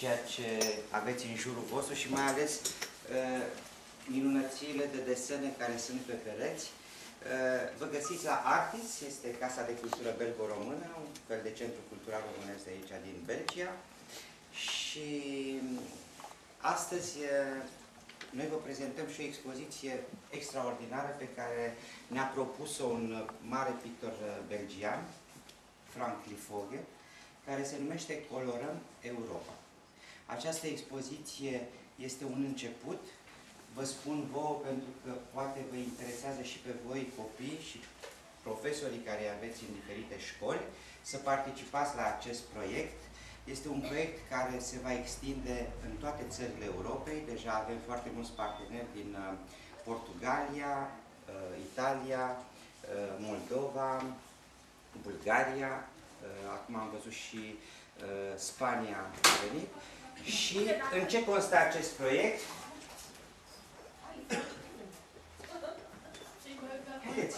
ceea ce aveți în jurul vostru și mai ales minunățile de desene care sunt pe pereți. Vă găsiți la Artis, este Casa de Cultură Belgo-Română, un fel de centru cultural românesc de aici, din Belgia. Și astăzi noi vă prezentăm și o expoziție extraordinară pe care ne-a propus-o un mare pictor belgian, Frank Lifoghe, care se numește Colorăm Europa. Această expoziție este un început, vă spun vouă pentru că poate vă interesează și pe voi copii și profesorii care aveți în diferite școli să participați la acest proiect. Este un proiect care se va extinde în toate țările Europei. Deja avem foarte mulți parteneri din Portugalia, Italia, Moldova, Bulgaria, acum am văzut și Spania a venit. Și în ce constă acest proiect? Haideți!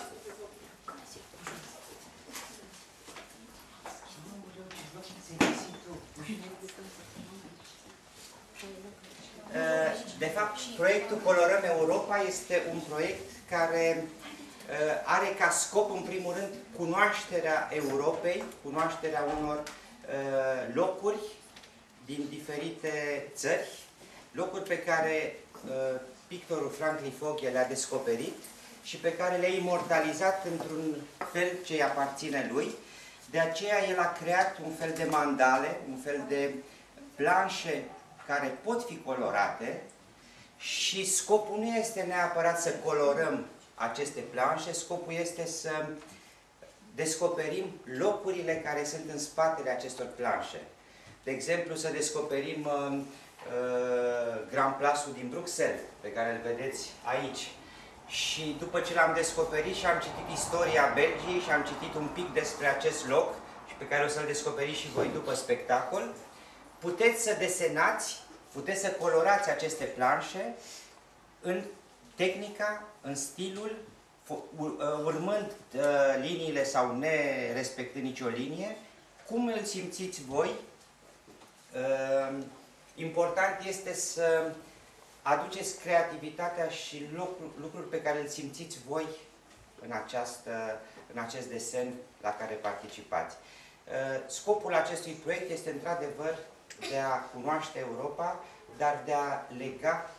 De fapt, proiectul Colorăm Europa este un proiect care are ca scop, în primul rând, cunoașterea Europei, cunoașterea unor locuri din diferite țări, locuri pe care pictorul Frank Lifoghe le-a descoperit și pe care le-a imortalizat într-un fel ce îi aparține lui. De aceea el a creat un fel de mandale, un fel de planșe care pot fi colorate și scopul nu este neapărat să colorăm aceste planșe, scopul este să descoperim locurile care sunt în spatele acestor planșe. De exemplu, să descoperim Grand Place-ul din Bruxelles, pe care îl vedeți aici. Și după ce l-am descoperit și am citit istoria Belgiei și am citit un pic despre acest loc și pe care o să-l descoperiți și voi după spectacol, puteți să desenați, puteți să colorați aceste planșe în tehnica, în stilul, urmând liniile sau nerespectând nicio linie, cum îl simțiți voi. Important este să aduceți creativitatea și lucruri pe care îl simțiți voi în acest desen la care participați. Scopul acestui proiect este într-adevăr de a cunoaște Europa, dar de a lega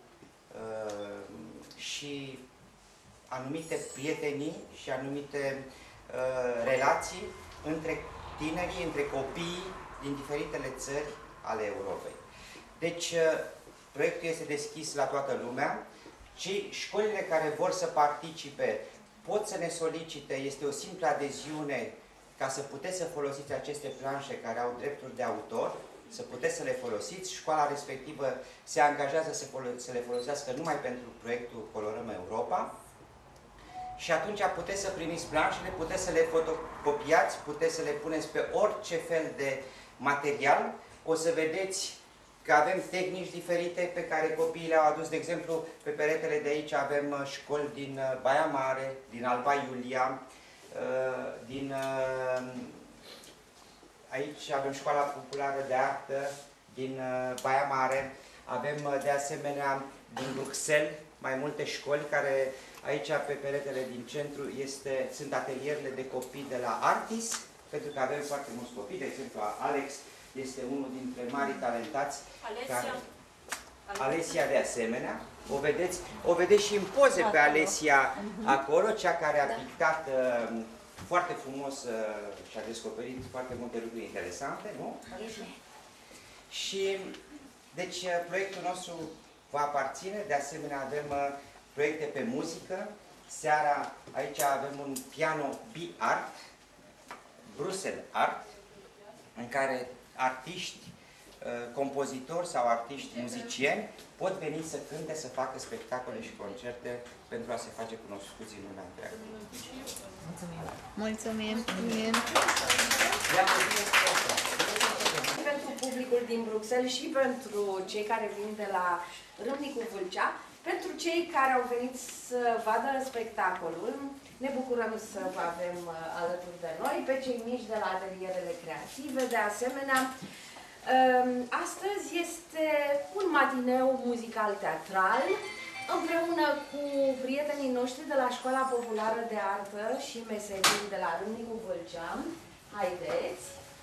și anumite prietenii și anumite relații între tinerii, între copiii din diferitele țări ale Europei. Deci, proiectul este deschis la toată lumea. Școlile care vor să participe pot să ne solicite, este o simplă adeziune ca să puteți să folosiți aceste planșe care au drepturi de autor, să puteți să le folosiți. Școala respectivă se angajează să le folosească numai pentru proiectul Colorăm Europa. Și atunci puteți să primiți planșele, puteți să le fotocopiați, puteți să le puneți pe orice fel de material. O să vedeți că avem tehnici diferite pe care copiii le-au adus. De exemplu, pe peretele de aici avem școli din Baia Mare, din Alba Iulia, aici avem Școala Populară de Artă din Baia Mare, avem de asemenea din Bruxelles mai multe școli care aici pe peretele din centru sunt atelierele de copii de la Artis, pentru că avem foarte mulți copii, de exemplu Alex este unul dintre marii talentați. Alesia de asemenea. O vedeți și în poze pe Alesia acolo, cea care a pictat foarte frumos și a descoperit foarte multe lucruri interesante, nu? Și, deci, proiectul nostru va aparține. De asemenea, avem proiecte pe muzică. Seara aici avem un piano B-Art, Bruxelles Art, în care artiști, compozitori sau artiști muzicieni pot veni să cânte, să facă spectacole și concerte pentru a se face cunoscuți în lumea întreagă. Mulțumim! Mulțumim! Pentru publicul din Bruxelles și pentru cei care vin de la Râmnicu Vâlcea, pentru cei care au venit să vadă spectacolul, ne bucurăm să vă avem alături de noi, pe cei mici de la atelierele creative, de asemenea, Astăzi este un matineu muzical-teatral împreună cu prietenii noștri de la Școala Populară de Artă și Meserii de la Râmnicu Vâlcea. Haideți!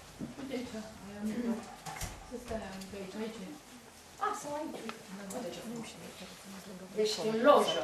Să stai aici. Sau aici. Deci în lojă.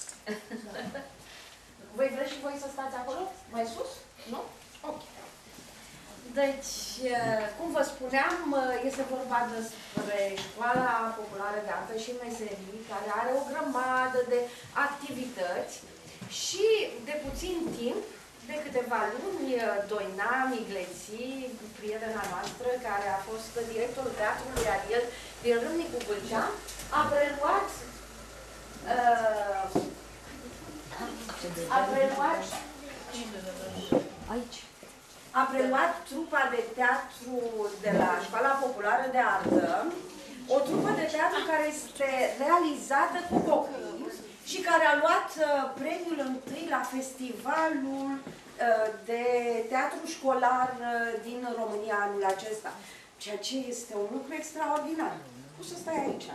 Voi vreți și voi să stați acolo? Mai sus? Nu? Ok. Deci, cum vă spuneam, este vorba despre Școala Populară de Artă și Meserii, care are o grămadă de activități și de puțin timp, de câteva luni, Doina Migleții, prietena noastră, care a fost directorul Teatrului Ariel din Râmnicu Vâlcea, a preluat a preluat trupa de teatru de la Școala Populară de Artă, o trupă de teatru care este realizată cu copii și care a luat premiul întâi la festivalul de teatru școlar din România anul acesta. Ceea ce este un lucru extraordinar. Poți să stai aici.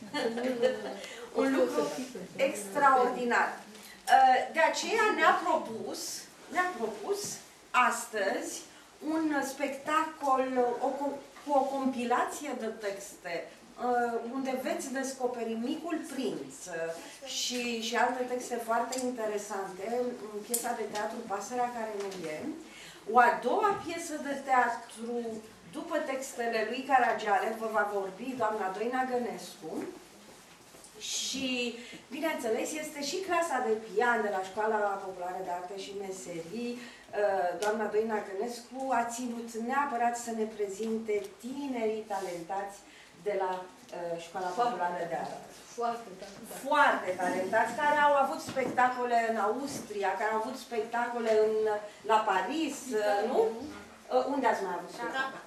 Un lucru extraordinar. De aceea ne-a propus astăzi un spectacol cu o compilație de texte unde veți descoperi Micul Prinț și alte texte foarte interesante, piesa de teatru Pasărea care nu e, o a doua piesă de teatru după textele lui Caragiale, vă va vorbi doamna Doina Gănescu. Și, bineînțeles, este și clasa de pian de la Școala Populară de Arte și Meserii. Doamna Doina Gănescu a ținut neapărat să ne prezinte tinerii talentați de la Școala Populară de Artă. Foarte talentați, care au avut spectacole în Austria, care au avut spectacole la Paris, nu? Unde ați mai avut?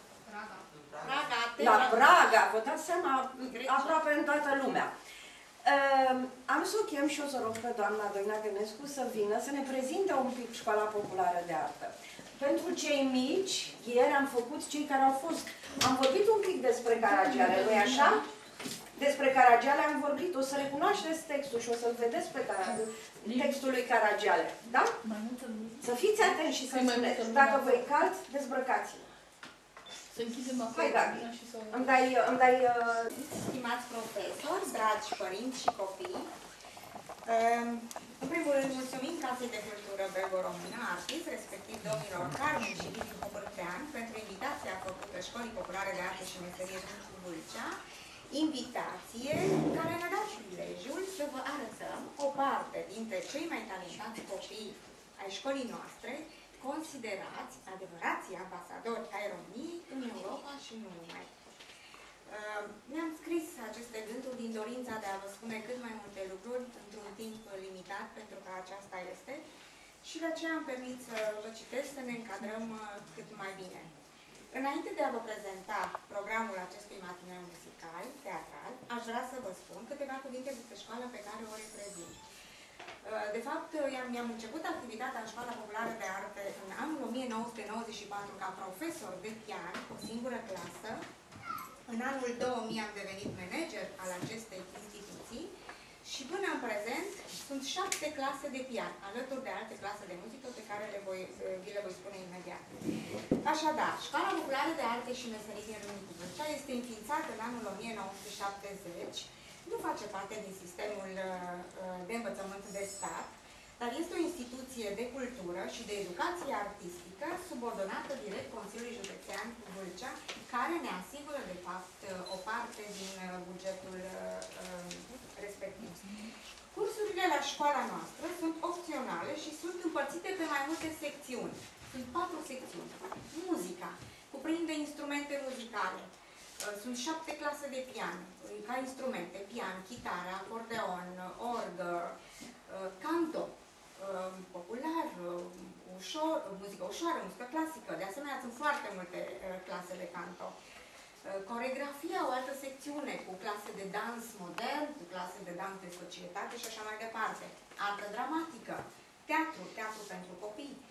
La Praga, vă dați seama, aproape în toată lumea. Am să o chem și o să rog pe doamna Doina Gănescu să vină, să ne prezinte un pic Școala Populară de Artă. Pentru cei mici, ieri am făcut cei care au fost. Am vorbit un pic despre Caragiale, nu-i așa? Despre Caragiale am vorbit, o să recunoașteți textul și o să-l vedeți pe textul lui Caragiale. Da? Să fiți atenți și să spuneți. Dacă vă-i cald, dezbrăcați-vă. Să închidem acolo. Hai, Gabi. Îmi dai... Stimați profesori, dragi părinți și copii, în primul rând mulțumim Casei de Cultură Belgo-Română Artis, respectiv domnilor Carmen și Liviu Hobărtean, pentru invitația făcută Școlii Populare de Arte și Meserie Râmnicu Vâlcea, invitație care ne-a dat prilejul să vă arătăm o parte dintre cei mai talentați copii ai școlii noastre, considerați adevărații ambasadori ai României în Europa și nu numai. Mi-am scris aceste gânduri din dorința de a vă spune cât mai multe lucruri într-un timp limitat, pentru că aceasta este, și de aceea am permis să vă citesc, să ne încadrăm cât mai bine. Înainte de a vă prezenta programul acestui matineu muzical, teatral, aș vrea să vă spun câteva cuvinte despre școala pe care o reprezint. De fapt, mi-am început activitatea în Școala Populară de Arte în anul 1994 ca profesor de pian, o singură clasă. În anul 2000 am devenit manager al acestei instituții și până în prezent sunt 7 clase de pian, alături de alte clase de muzică pe care vi le voi spune imediat. Așadar, Școala Populară de Arte și Meserii din Râmnicu Vâlcea este înființată în anul 1970. Nu face parte din sistemul de învățământ de stat, dar este o instituție de cultură și de educație artistică subordonată direct Consiliului Județean Vâlcea, care ne asigură, de fapt, o parte din bugetul respectiv. Cursurile la școala noastră sunt opționale și sunt împărțite pe mai multe secțiuni. Sunt 4 secțiuni. Muzica cuprinde instrumente muzicale. Sunt 7 clase de pian, ca instrumente, pian, chitară, acordeon, orgă, canto, popular, ușor, muzică ușoară, muzică clasică. De asemenea, sunt foarte multe clase de canto. Coregrafia, o altă secțiune, cu clase de dans modern, cu clase de dans de societate și așa mai departe. Artă dramatică, teatru pentru copii.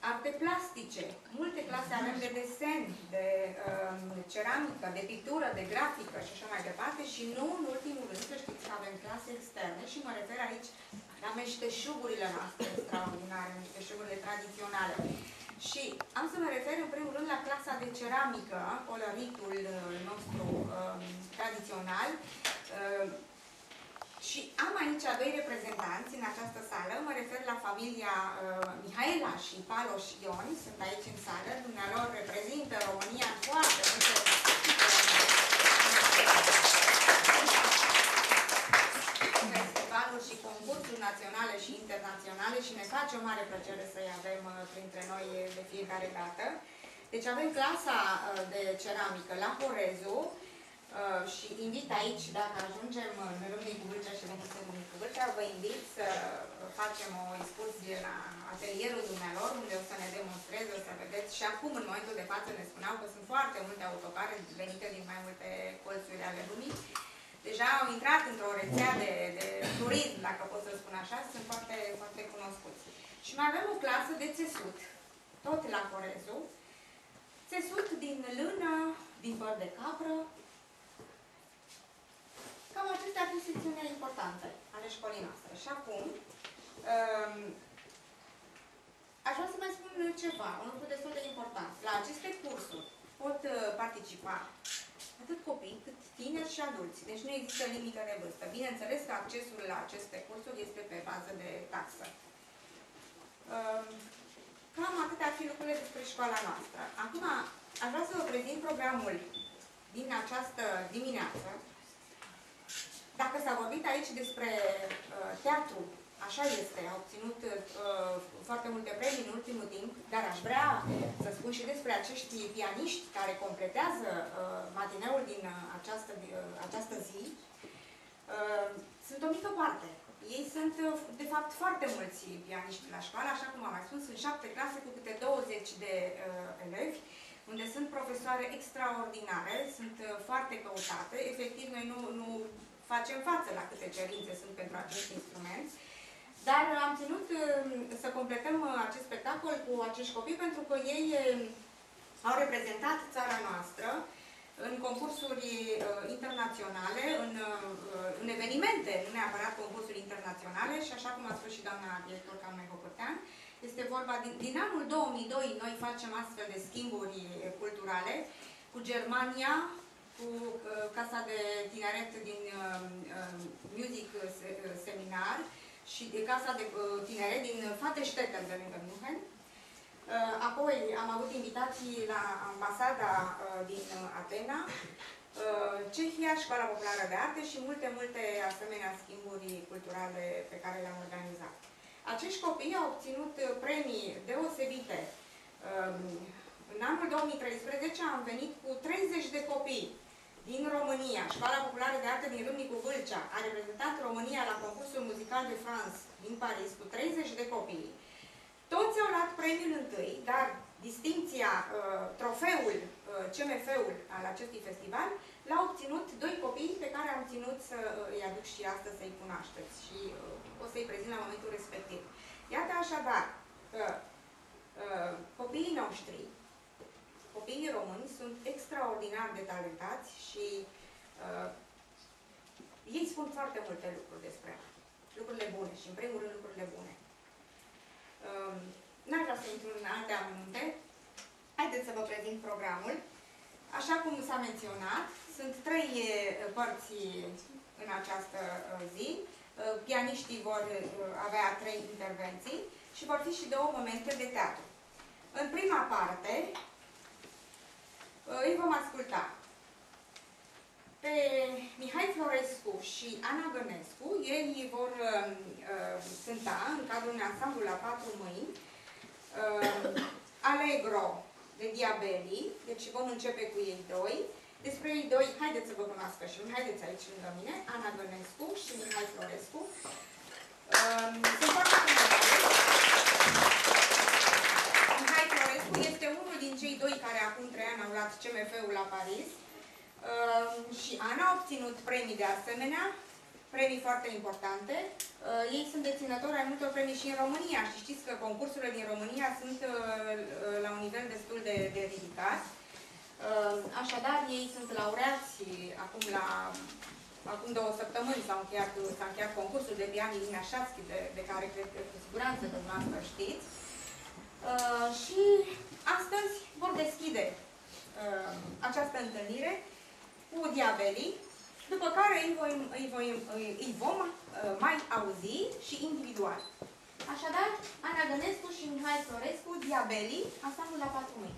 arte plastice. Multe clase avem de desen, de ceramică, de pictură, de grafică și așa mai departe. Și nu în ultimul rând, să știți că avem clase externe și mă refer aici la meșteșugurile noastre extraordinare, meșteșugurile tradiționale. Și am să mă refer în primul rând la clasa de ceramică, coloritul nostru tradițional. Și am aici doi reprezentanți în această sală, mă refer la familia Mihaela și Paloș Ion, sunt aici în sală, dumnealor reprezintă România în foarte multe festivaluri și concursuri naționale și internaționale și ne face o mare plăcere să-i avem printre noi de fiecare dată. Deci avem clasa de ceramică la Horezu, și invit aici, dacă ajungem în Râmnicu Vâlcea și veniți în Râmnicu Vâlcea, vă invit să facem o excursie la atelierul dumnealor, unde o să ne demonstreze, o să vedeți. Și acum, în momentul de față, ne spuneau că sunt foarte multe autocare venite din mai multe colțuri ale lumii. Deja au intrat într-o rețea de turism, dacă pot să spun așa, sunt foarte, foarte cunoscuți. Și mai avem o clasă de țesut, tot la Horezu. Țesut din lână, din păr de capră. Cam acestea ar fi secțiunile importante ale școlii noastre. Și acum, aș vrea să mai spun ceva, un lucru destul de important. La aceste cursuri pot participa atât copii, cât tineri și adulți. Deci nu există limită de vârstă. Bineînțeles că accesul la aceste cursuri este pe bază de taxă. Cam atâtea ar fi lucrurile despre școala noastră. Acum, aș vrea să vă prezint programul din această dimineață. Dacă s-a vorbit aici despre teatru, așa este, a obținut foarte multe premii în ultimul timp, dar aș vrea să spun și despre acești pianiști care completează matineul din această zi. Sunt o mică parte. Ei sunt, de fapt, foarte mulți pianiști la școală, așa cum am mai spus, sunt 7 clase cu câte 20 de elevi, unde sunt profesoare extraordinare, sunt foarte căutate. Efectiv, noi nu facem față la câte cerințe sunt pentru acest instrument. Dar am ținut să completăm acest spectacol cu acești copii pentru că ei au reprezentat țara noastră în concursuri internaționale, în evenimente, nu neapărat concursuri internaționale și așa cum a spus și doamna director Carmen Hopătean, este vorba din anul 2002, noi facem astfel de schimburi culturale cu Germania, cu Casa de Tineret din Music Seminar și de Casa de Tineret din Vaterstetten de lângă München. Apoi am avut invitații la ambasada din Atena, Cehia, Școala Populară de Arte și multe asemenea schimburi culturale pe care le-am organizat. Acești copii au obținut premii deosebite. În anul 2013 am venit cu 30 de copii din România. Școala Populară de Arte din Râmnicu Vâlcea a reprezentat România la concursul muzical de France din Paris cu 30 de copii. Toți au luat premiul întâi, dar distincția, trofeul, CMF-ul al acestui festival l-au obținut 2 copii pe care am ținut să îi aduc și astăzi să-i cunoașteți și o să-i prezint la momentul respectiv. Iată așadar că copiii noștri, copiii români, sunt extraordinar de talentați și ei spun foarte multe lucruri despre lucrurile bune și în primul rând lucrurile bune. N-ar vrea să intru în alte amănunte. Haideți să vă prezint programul. Așa cum s-a menționat, sunt 3 părți în această zi. Pianiștii vor avea 3 intervenții și vor fi și 2 momente de teatru. În prima parte îi vom asculta pe Mihai Florescu și Ana Gănescu. Ei vor cânta în cadrul unui ansamblu la 4 mâini Allegro de Diabelli, deci vom începe cu ei 2. Despre ei 2, haideți să vă cunoască și haideți aici lângă mine, Ana Gănescu și Mihai Florescu. Sunt foarte cunoscuți. Mihai Florescu este unul din cei 2 care acum 3 ani au luat CMF-ul la Paris. Și Ana a obținut premii de asemenea premii foarte importante. Ei sunt deținători ai multor premii și în România și știți că concursurile din România sunt la un nivel destul de ridicat. Așadar, ei sunt laureați acum 2 săptămâni s-a încheiat concursul de Bian Ilina Șațchi, de care cred că cu siguranță dumneavoastră știți. Și astăzi vor deschide această întâlnire cu diabelii, după care îi vom mai auzi și individual. Așadar, Ana Gănescu și Mihai Florescu, diabelii, ansamblul la 4 mâini.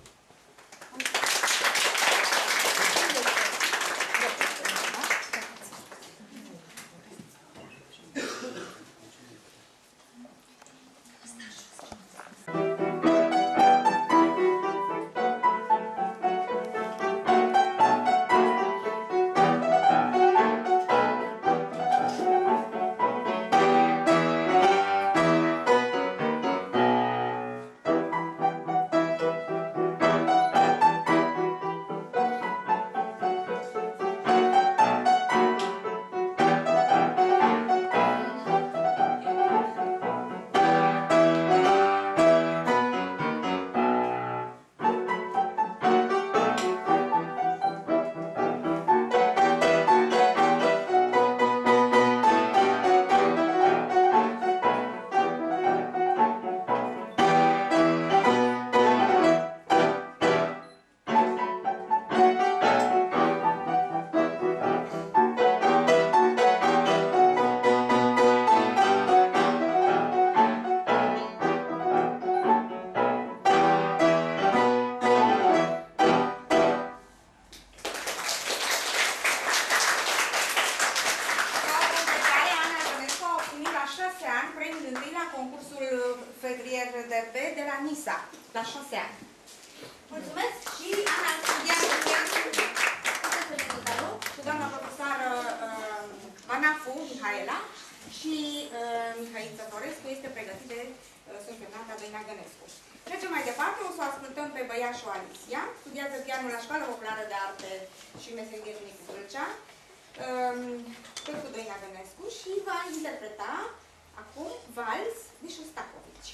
Tot cu Doina Gănescu și va interpreta acum Vals de Șostakovici.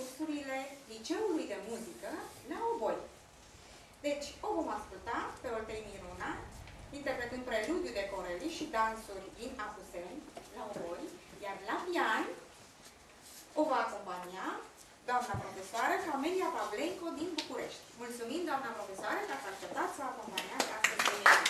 Liceului de Muzică la Oboi. Deci, o vom asculta pe Dorotei Miruna, interpretând preludiu de Coreli și dansuri din Apuseni la Obori, iar la pian o va acompania doamna profesoară Camelia Pavlenco din București. Mulțumim, doamna profesoară, că ați acceptat să acompaniați astăzi pe mine.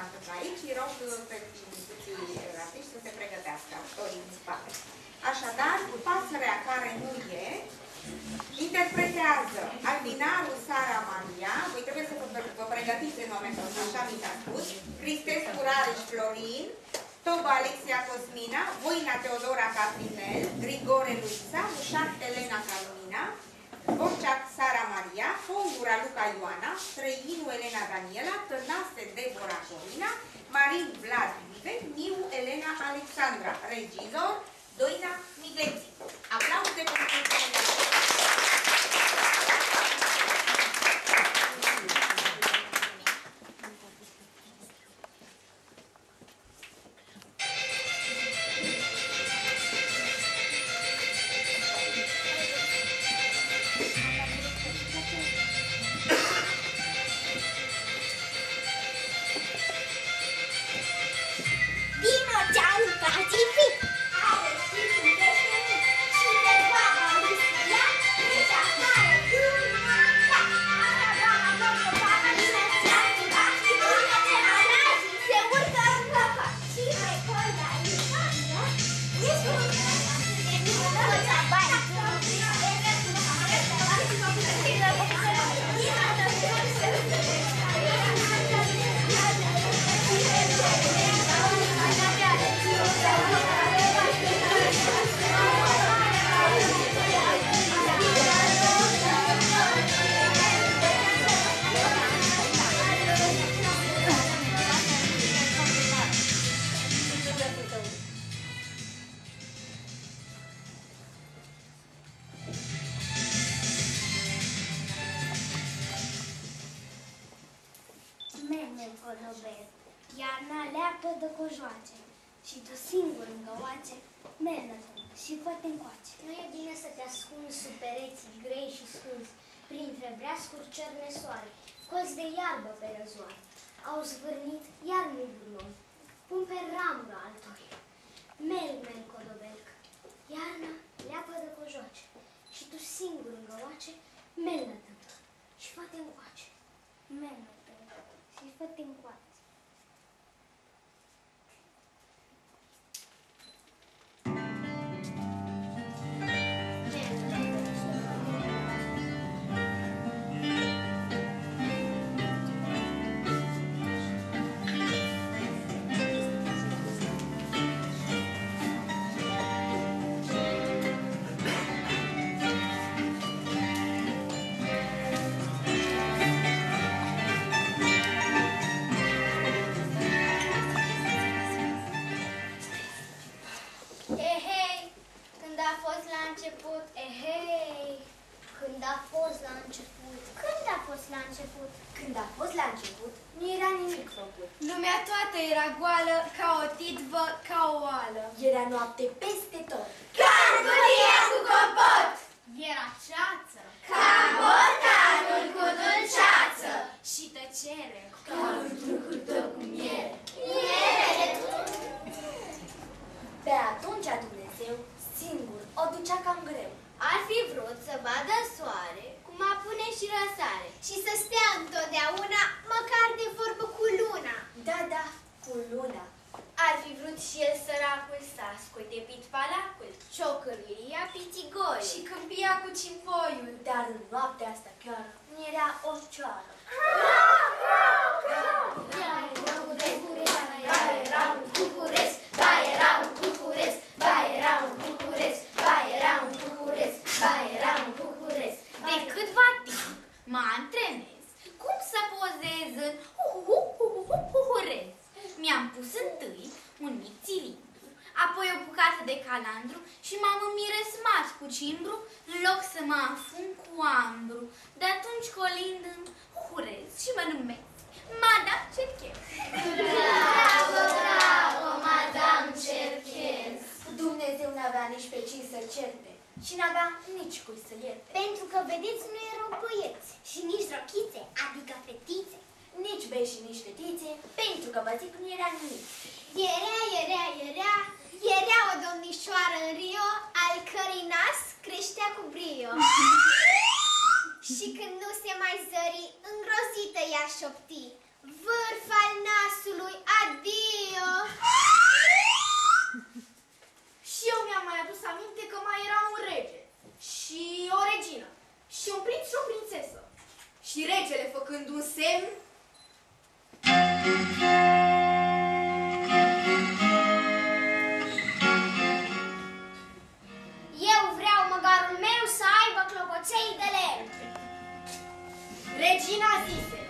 întâmpla aici. Îi rog pe instituții artiști să se pregătească actorii din spate. Așadar, pasărea care nu e, interpretează Albinaru Sara Maria, voi trebuie să vă pregătiți în momentul ăsta, așa mi s-a spus, Cristescu Rareș Florin, Toba Alexia Cosmina, Voina Teodora Catrinel, Grigore Luisa, Mușat Elena Carolina, Borceac Sara Maria, Fongura Luca Ioana, Străinu Elena Daniela, Tănase Deborah Corina, Marin Vlad Vive, Miu Elena Alexandra, regizor Doina Migleții. Aplauze pentru Iarna leapă de cojoace și tu singur încă oace, mergă și fă-te încoace. Nu e bine să te ascunzi sub pereții grei și scunzi, printre breascuri cerne soare, colți de iarbă pe răzoare. Au zvârnit iar nu gunoi, pun pe ramură altori. Merg, codobelc, iarna leapă de cojoace și tu singur încă oace, mergă și fă-te încoace. Mergă și fă-te încoace. Lumea toată era goală, ca o titvă, ca o oală. Era noapte peste tot. Ca gulie cu compot! Era ceață. Ca borcanul cu dulceață. Și tăcere. Ca un trucul tău cu miere. Pe atunci Dumnezeu singur o ducea cam greu. Ar fi vrut să vadă soare, cum apune și răsare, și să stea întotdeauna, măcar de vorbă cu luna. Da, cu luna. Ar fi vrut și el, săracul, să asculte pitpalacul, ciocăria pitigoi Și câmpia cu cimpoiul. Dar în noaptea asta chiar nu era o cioară. De câtva timp mă antrenez cum să pozez în huhurez. Mi-am pus întâi un mic cilindru, apoi o bucată de calandru și m-am înmiresmat cu cimbru în loc să mă afund cu ambru. De atunci colind în hurez și mă numesc Madame Cerchez. Bravo, Madame Cerchez! Dumnezeu n-avea nici pe cine să certe și n-avea nici cui să ierte. Pentru că, vedeți, nu erau băieți și nici rochițe, adică fetițe. Nici bei și nici fetițe, pentru că vă zic nu era nimic. Era o domnișoară în Rio, al cărei nas creștea cu brio. Și când nu se mai zări, îngrozită ea șopti, vârf al nasului Și regele, făcând un semn, Eu vreau măgarul meu să aibă clopoței de lemn. regina zise: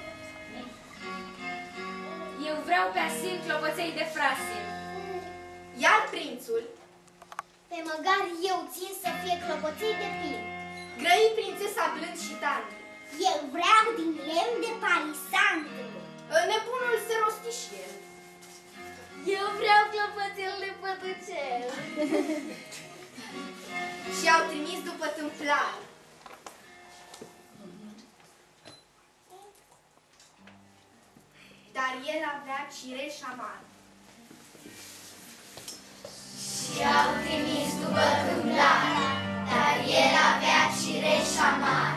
Eu vreau pe asin clopoței de frase. iar prințul, Pe măgar eu țin să fie clopoței de pin. grăi prințesa blând și tandru. Eu vreau din lemn de palisandru. Nebunul se rosti și el. Eu vreau clopoțel de pătucel. Și au trimis după tâmplar. Dar el avea cireș amar. Și au trimis după tâmplar, dar el avea cireș amar.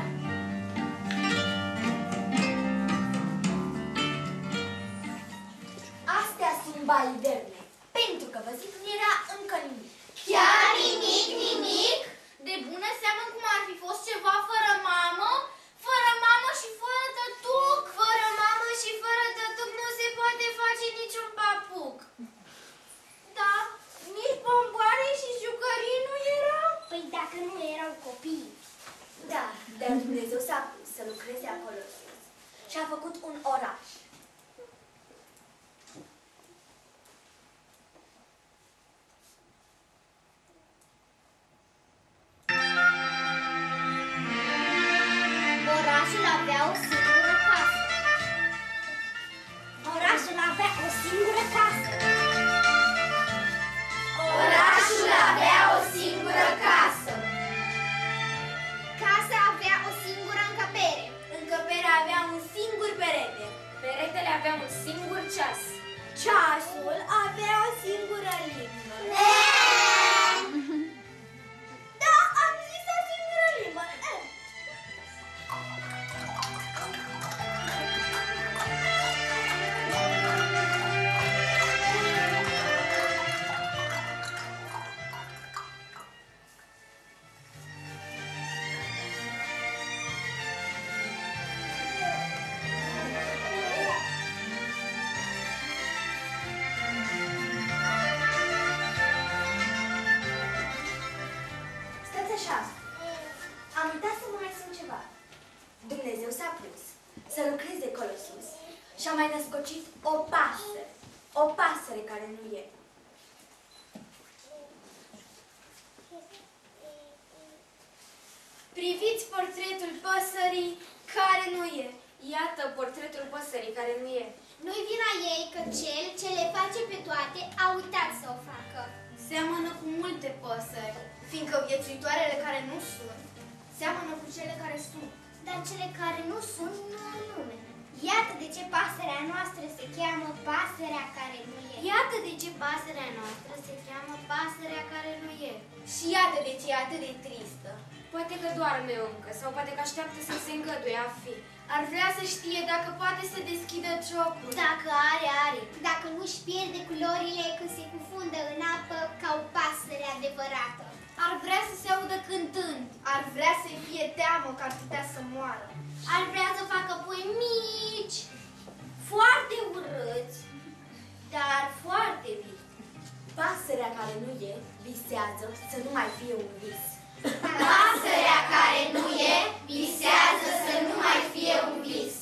Astea sunt baliderne, pentru că văzitul era încă nimic. Chiar nimic, nimic? De bună seamă cum ar fi fost ceva fără mamă și fără tătuc. Fără mamă și fără tătuc nu se poate face niciun papuc. Da, nici bomboane și jucării nu erau. Păi dacă nu erau copii. Da, dar Dumnezeu s-a pus să lucreze acolo sus și a făcut un oraș. Orașul avea o singură casă. Orașul avea o singură casă. Orașul avea o singură casă. Casa avea o singură încăpere. Încăperea avea un singur perete. Peretele avea un singur ceas. Ceasul avea o singură limbă. Da, am zis o singură limbă. Stați așa. Am uitat să vă mai spun ceva. Dumnezeu s-a pus să lucreze acolo sus și a mai născocit o pasăre. O pasăre care nu e. Priviți portretul păsării care nu e. Iată portretul păsării care nu e. Nu-i vina ei că cel ce le face pe toate a uitat să o facă. Seamănă cu multe păsări, fiindcă viețuitoarele care nu sunt, seamănă cu cele care sunt. Dar cele care nu sunt nu au nume. Iată de ce pasărea noastră se cheamă pasărea care nu e. Iată de ce pasărea noastră se cheamă pasărea care nu e. Și iată de ce e atât de tristă. Poate că doarme încă sau poate că așteaptă să se îngăduie a fi. Ar vrea să știe dacă poate să deschidă ciocul. Dacă are, are. Dacă nu-și pierde culorile când se cufundă în apă ca o pasăre adevărată. Ar vrea să se audă cântând. Ar vrea să-i fie teamă că ar putea să moară. Ar vrea să facă pui mici, Foarte urâți, dar foarte vii. Pasărea care nu e, visează să nu mai fie un vis. pasărea care nu e, visează să nu mai fie un vis.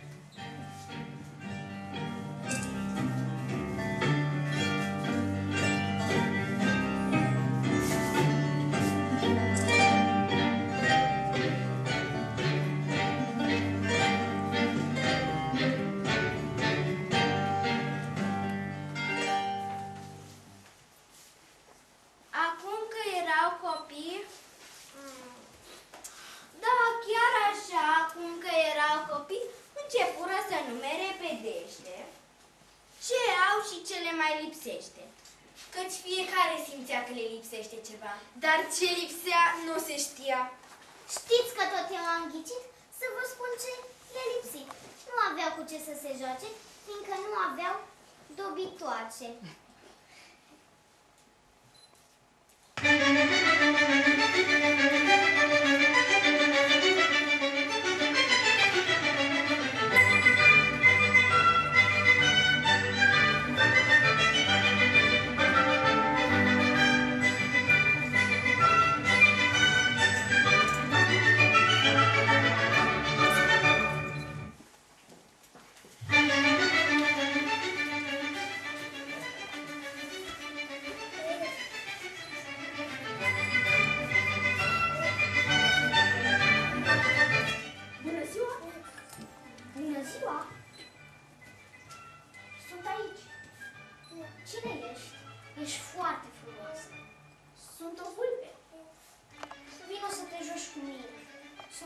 Acum că erau copii, da, chiar așa, acum că erau copii, începură să numere pe dește ce au și ce le mai lipsește. Căci fiecare simțea că le lipsește ceva. Dar ce lipsea nu se știa. Știți că tot eu am ghicit? Să vă spun ce le lipsi. Nu aveau cu ce să se joace, fiindcă nu aveau dobitoace.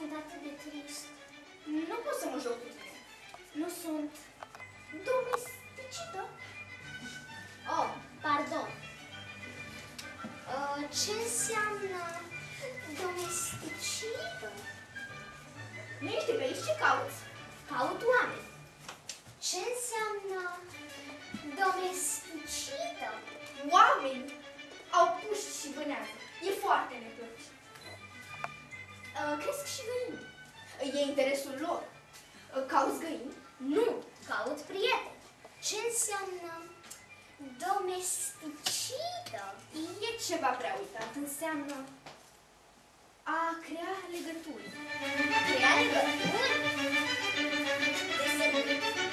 sunt atât de trist. Nu pot să mă joc cu tine. Nu sunt domesticită. Oh, pardon. Ce înseamnă domesticită? Nu ești pe aici, ce cauți? Caut oameni. Ce înseamnă domesticită? Oameni au puși și vânează. E foarte neplăcut. Cresc și găini. E interesul lor. Cauți găini? Nu, caut prieteni. Ce înseamnă domesticită? E ceva prea uitat. Înseamnă a crea legături. A crea legături? Desigur.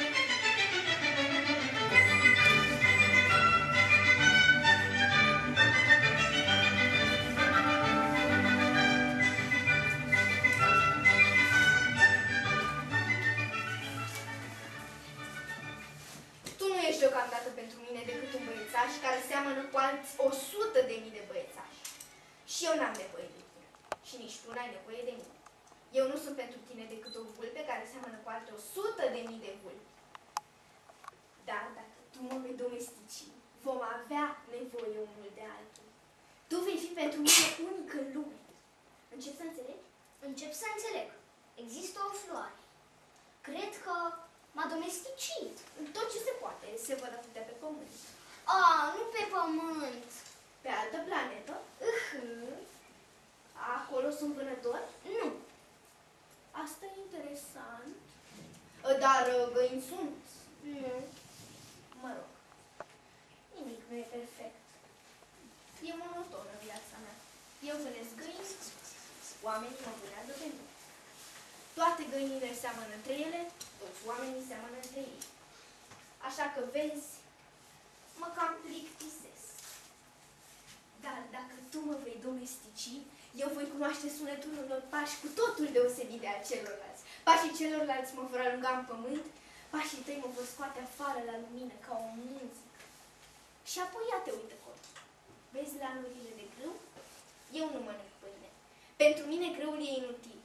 Tu nu ești deocamdată pentru mine decât un băiețaș care seamănă cu alți 100.000 de băiețași. Și eu n-am nevoie de tine. Și nici tu n-ai nevoie de mine. Eu nu sunt pentru tine decât o vulpe care seamănă cu alte 100.000 de vulpi. Dar dacă tu mă vei domestici, vom avea nevoie unul de altul. Tu vei fi pentru mine unic în lume. Începi să înțelegi? Încep să înțeleg. Există o floare. Cred că m-a domesticit. Tot ce se poate se văd atâtea pe pământ. Nu pe pământ. Pe altă planetă? Acolo sunt vânători? Nu. Asta e interesant. Dar găini sunt? Nu. Mă rog. Nimic nu e perfect. E monotonă viața mea. Eu vânesc găini, oamenii mă vânează pe mine. Toate găinile seamănă între ele, toți oamenii seamănă între ei. Așa că vezi, mă cam plictisesc. Dar dacă tu mă vei domestici, eu voi cunoaște sunetul unor pași cu totul deosebit de al celorlalți. Pașii celorlalți mă vor alunga în pământ, pașii tăi mă vor scoate afară la lumină ca o muzică. Și apoi ia te uită acolo. Vezi lanurile de grâu? Eu nu mănânc pâine. Pentru mine grâul e inutil.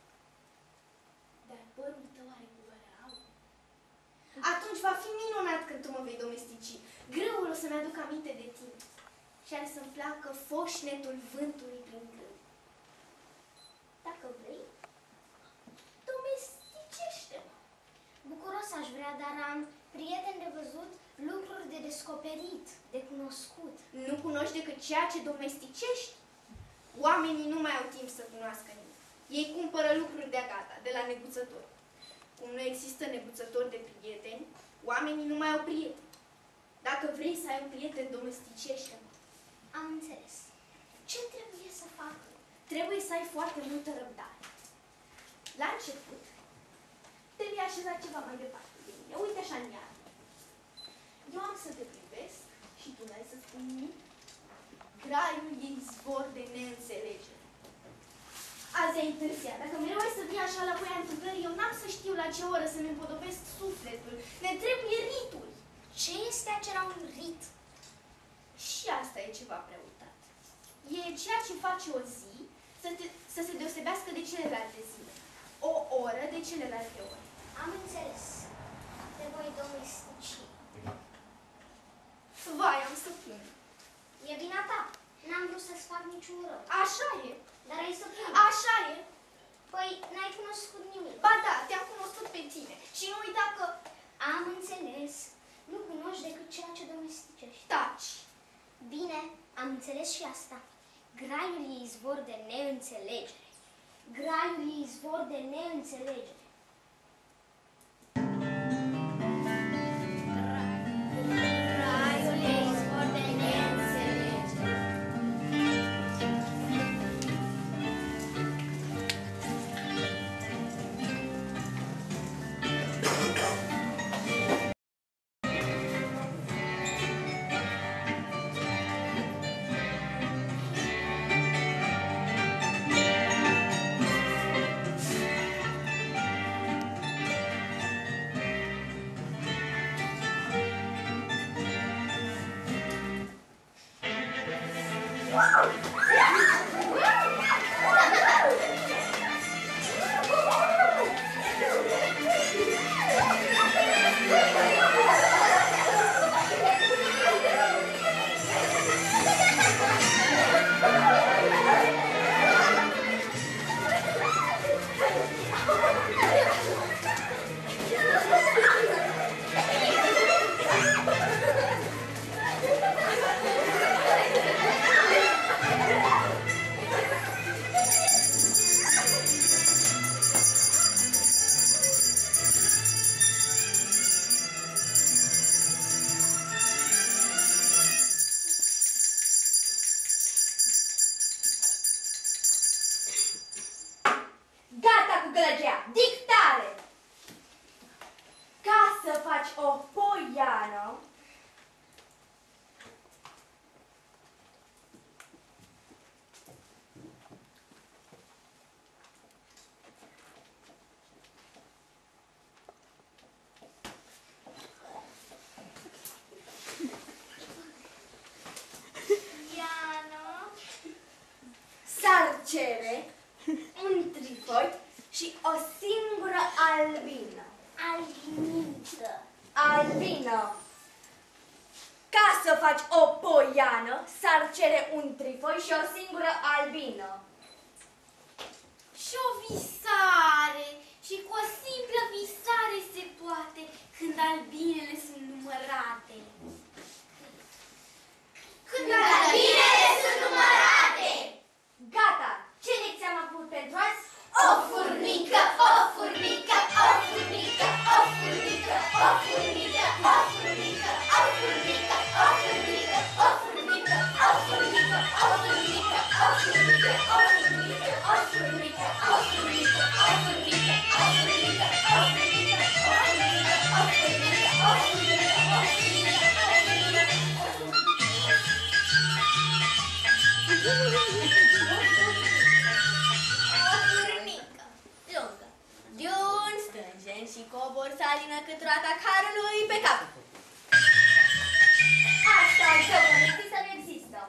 Dar părul tău are culoarea albă. Atunci va fi minunat când tu mă vei domestici. Grâul o să-mi aduc aminte de tine. Și are să-mi placă foșnetul vântului prin grâu. Dacă vrei, Domesticește-mă. bucuros aș vrea, dar am prieteni de văzut, lucruri de descoperit, de cunoscut. Nu cunoști decât ceea ce domesticești? Oamenii nu mai au timp să cunoască nimic. Ei cumpără lucruri de gata, de la neguțător. Cum nu există neguțători de prieteni, oamenii nu mai au prieteni. Dacă vrei să ai un prieten, domesticește-mă. Am înțeles. Ce trebuie să fac? Trebuie să ai foarte multă răbdare. La început, te vei așeza ceva mai departe de mine. Uite așa în iarnă. Eu am să te privesc și tu n-ai să spui nimic. Graiul e izvor de neînțelegere. Azi ai întârziat. Dacă mereu ai să vii așa la voia întâmplării, eu n-am să știu la ce oră să-mi împodobesc sufletul. Ne trebuie rituri. Ce este acela un rit? Și asta e ceva prea uitat. E ceea ce face o zi să se deosebească de celelalte zile. O oră de celelalte ore. Am înțeles. Te voi domestici. Vai, am să plâng. E vina ta. N-am vrut să-ți fac niciun rău. Așa e. Dar ai să plâng. Așa e. Păi, n-ai cunoscut nimic. Ba da, te-am cunoscut pe tine. Și nu uita că Am înțeles. Nu cunoști decât ceea ce domesticești. taci. Bine, am înțeles și asta. Graiul e izvor de neînțelegere. Graiul e izvor de neînțelegere. Graiul e izvor de neînțelegere. Dictare! Ca să faci o poiană, s-ar cere un trifoi și o singură albină. Albiniță. Albină. Ca să faci o poiană, s-ar cere un trifoi și o singură albină. Și o visare. Și cu o simplă visare se poate când albinele sunt numărate. Când albinele sunt numărate! Gata! Ce lecție am avut pentru azi? O furnică, o furnică, o furnică, o furnică, o furnică, o furnică, o furnică, o furnică, o furnică, o furnică, o furnică, o furnică, o furnică, o furnică, o furnică, o furnică, o furnică, o furnică, o furnică, o Diun stânjen și cobor salină cât roata carului pe cap. Asta să vă să nu există.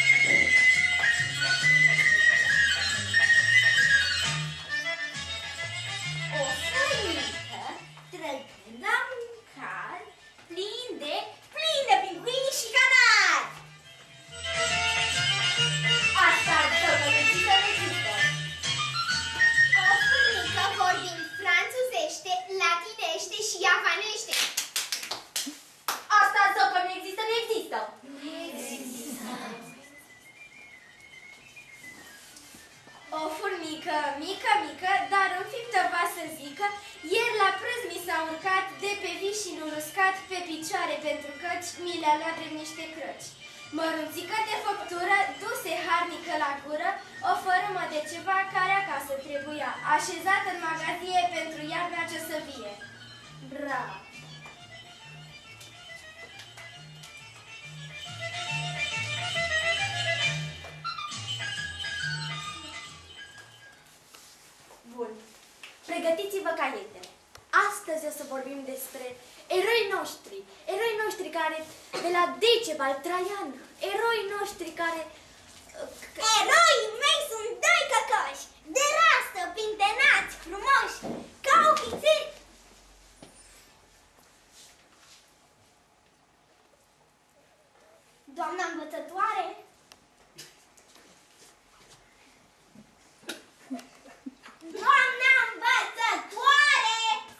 O furnică trecând la un cal plin de pinguini și canari. Asta să vă să nu există. O furnică vorbind franțuzește, latinește și javanește. Asta să vă nu există, nu există. O furnică mică, mică, dar înfiptă va să zică, ieri la prânz mi s-a urcat de pe vișinul uscat pe picioare pentru căci mi le-a luat de niște crăci. Mărunțică de făptură, duse harnică la gură, o fărâmă de ceva care acasă trebuia, așezată în magazie pentru iarna ce să vie. Bravo! Bun. Pregătiți-vă caietele. Astăzi o să vorbim despre eroi noștri care, de la Decebal, Traian, eroi noștri care... Eroii mei sunt doi căcoși, de rasă, pintenați, frumoși, ca ofițeri. Doamna învățătoare? Doamna învățătoare!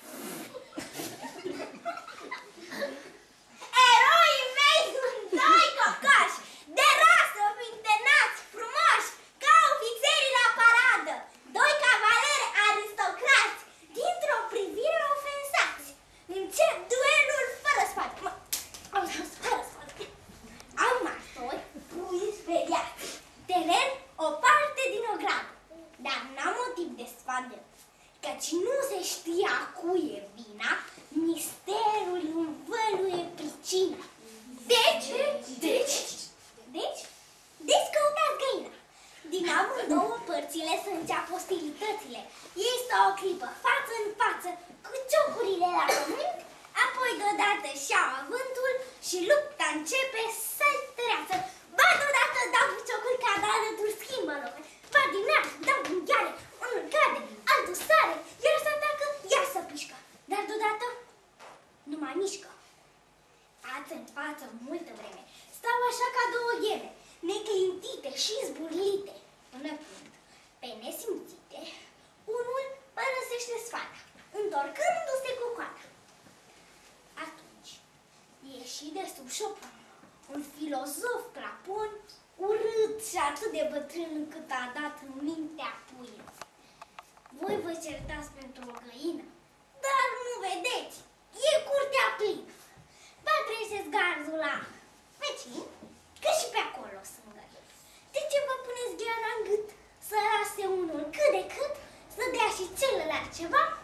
Eroii mei sunt doi cocoși, de rasă, pintenați, frumoși, ca ofițerii la paradă, doi cavaleri aristocrați, dintr-o privire ofensați. Încep duelul fără spate. Fără spate. Am martori, pui speriați. Teren o parte din ogradă, dar n-am motiv de sfadă, căci nu se știa cui e vina, misterul învăluie pricina. Deci căutați găina. Din amândouă părțile să înceapă ostilitățile. Ei stau o clipă față în față, cu ciocurile la pământ, apoi deodată și-au avântul și lupta începe să-i Ba deodată dau cu ciocul ca de alături schimbă loc. Ba din nas, dau din gheare, unul cade, altul sare, iar să atacă, iar să pișcă. Dar deodată nu mai mișcă. Față în față multă vreme, stau așa ca două ghene, neclintite și zburlite. Până când, pe nesimțite, unul părăsește sfata, întorcându-se cu coada. Atunci, ieși de sub șopron un filozof crapon, urât și atât de bătrân încât a dat în mintea puii. Voi vă certați pentru o găină, dar nu vedeți, e curtea plină. Vă adresez gardul la vecin, că și pe acolo sunt găini. De ce vă puneți gheara în gât? Să lase unul cât de cât, să dea și celălalt ceva,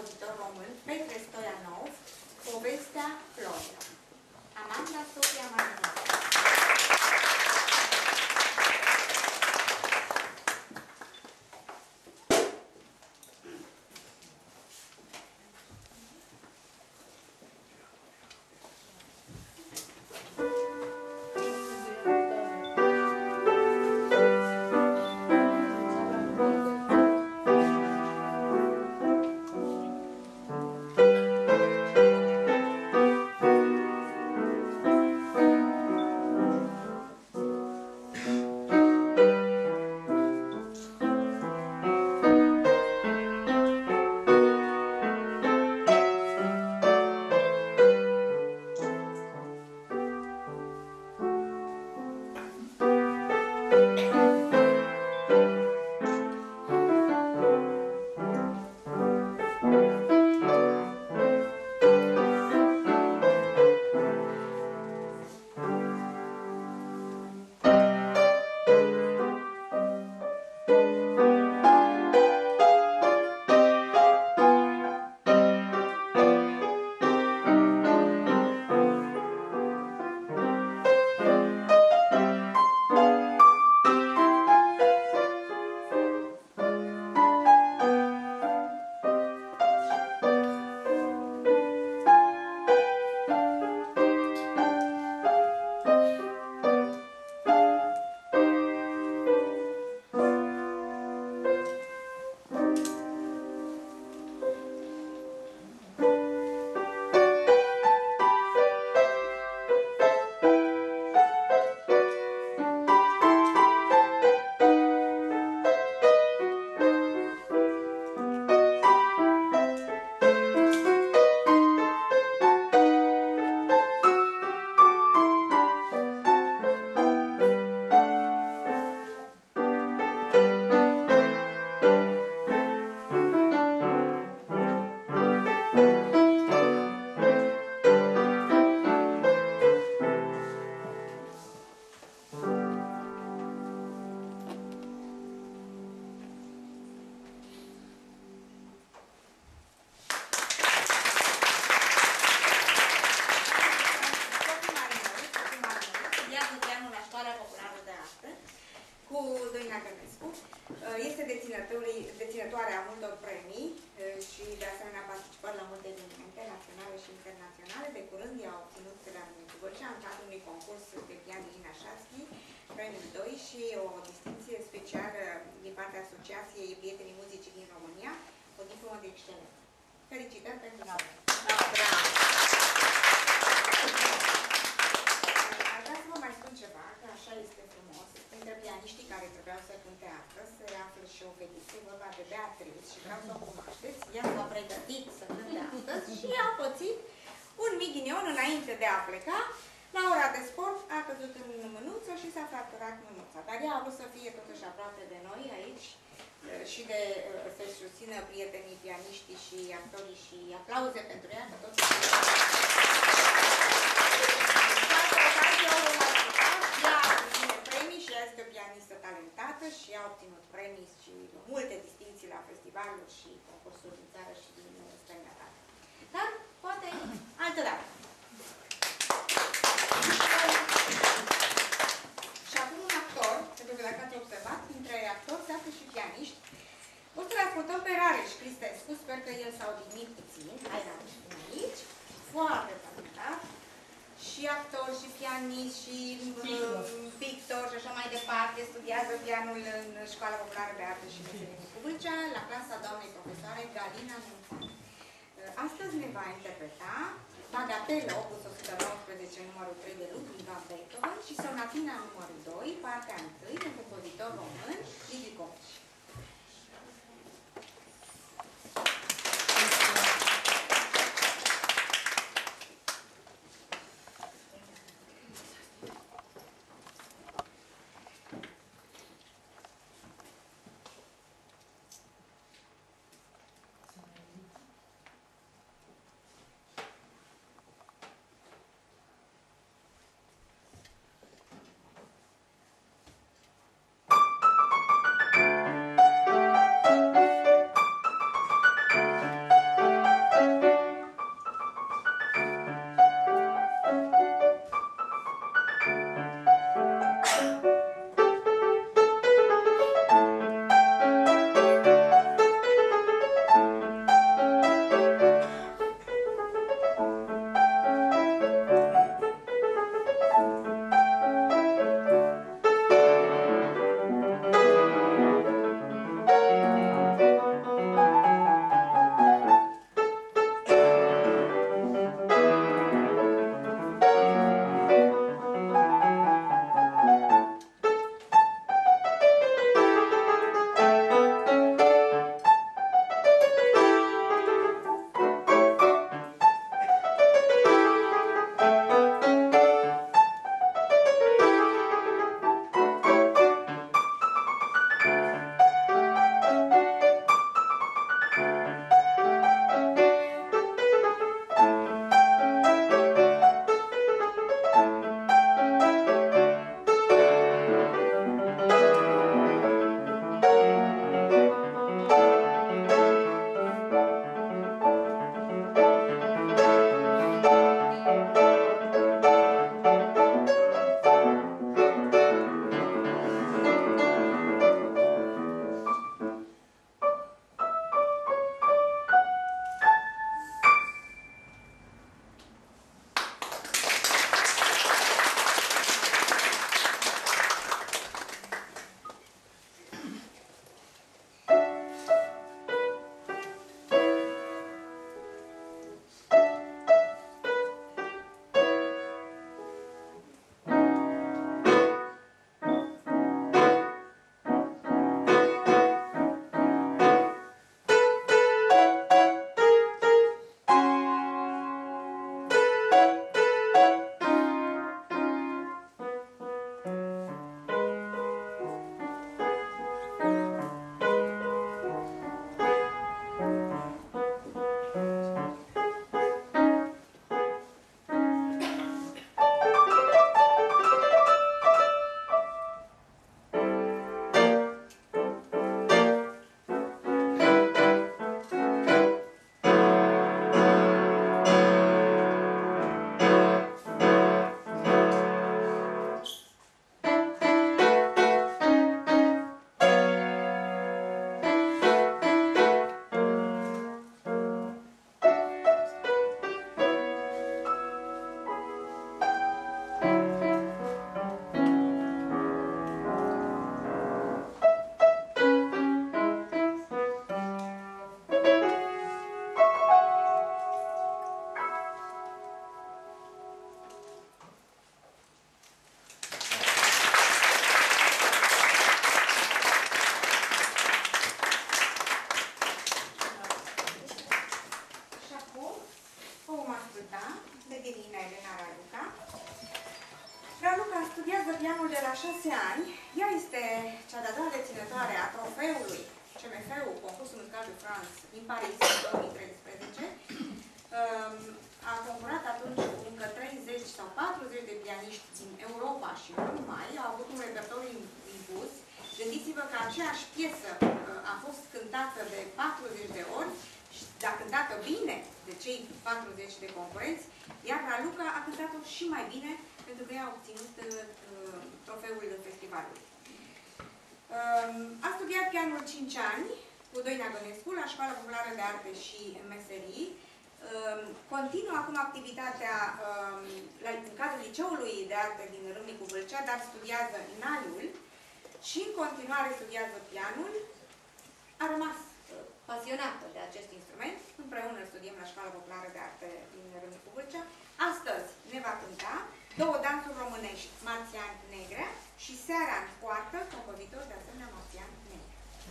compozitor român, Petre Stoianov, povestea Florilor. Amanda Sofia Marinov. Este deținătoare a multor premii și de asemenea a participat la multe evenimente naționale și internaționale. De curând i-a obținut de la Râmnicu Vâlcea în cadrul unui concurs de pian Irina Șaschi, premiul 2 și o distinție specială din partea Asociației Prietenii Muzicii din România, o diplomă de excelență. Felicitări pentru noi! Bravo! Aș vrea să vă mai spun ceva, că așa este frumos. Între pianiștii care trebuiau să cânte astăzi, se află și o fetiță, vorba de Beatrice, și vreau să o cunoașteți. Ea s-a pregătit să cânte astăzi și a pățit un mighinion înainte de a pleca. La ora de sport a căzut în mânuță și s-a fracturat mânuța. Dar ea a vrut să fie totuși aproape de noi aici și să-și susțină prietenii, pianiștii și actorii și aplauze pentru ea, că toți premii și ea este o pianistă talentată și a obținut premii și multe distinții la festivaluri și concursuri din țară și din străinătate. Dar poate altă dată. Și acum un actor, pentru că dacă ați observat, dintre actori se află și pianiști. O să-l ascultăm pe Rareș Cristescu, sper că el s-a odihnit puțin. Hai, Rareș, aici. Foarte talentat. Și actor, și pianist, și pictor și așa mai departe. Studiază pianul în Școala Populară de Artă și Meserie Râmnicu Vâlcea, la clasa doamnei profesoare Galina Nemțan. Astăzi ne va interpreta Bagatelă, opus 119, numărul 3 de Ludwig van Beethoven și Sonatina numărul 2, partea 1, de compozitor român, Liviu Comici. Irina Elena Raluca. Raluca studiază pianul de la 6 ani. Ea este cea de-a doua deținătoare a trofeului CMF-ul, Concursul Musical de France, din Paris, în 2013. A concurat atunci cu încă 30 sau 40 de pianiști din Europa și nu numai. Au avut un repertoriu impus. Gândiți-vă că aceeași piesă a fost cântată de 40 de ori, dar cântată bine de cei 40 de concurenți, iar Raluca a cântat-o și mai bine, pentru că ea a obținut trofeul festivalului. A studiat pianul 5 ani cu Doina Gănescu la Școala Populară de Arte și Meserii. Continuă acum activitatea în cadrul Liceului de Arte din Râmnicu Vâlcea, dar studiază naiul și în continuare studiază pianul. A rămas pasionată de acest instrument. Împreună studiem la Școala Populară de Arte din Râmnicu Vâlcea. Astăzi ne va cânta două dansuri românești, Marțian Negrea și Seara în Poartă, compozitor de asemenea Marțian Negrea.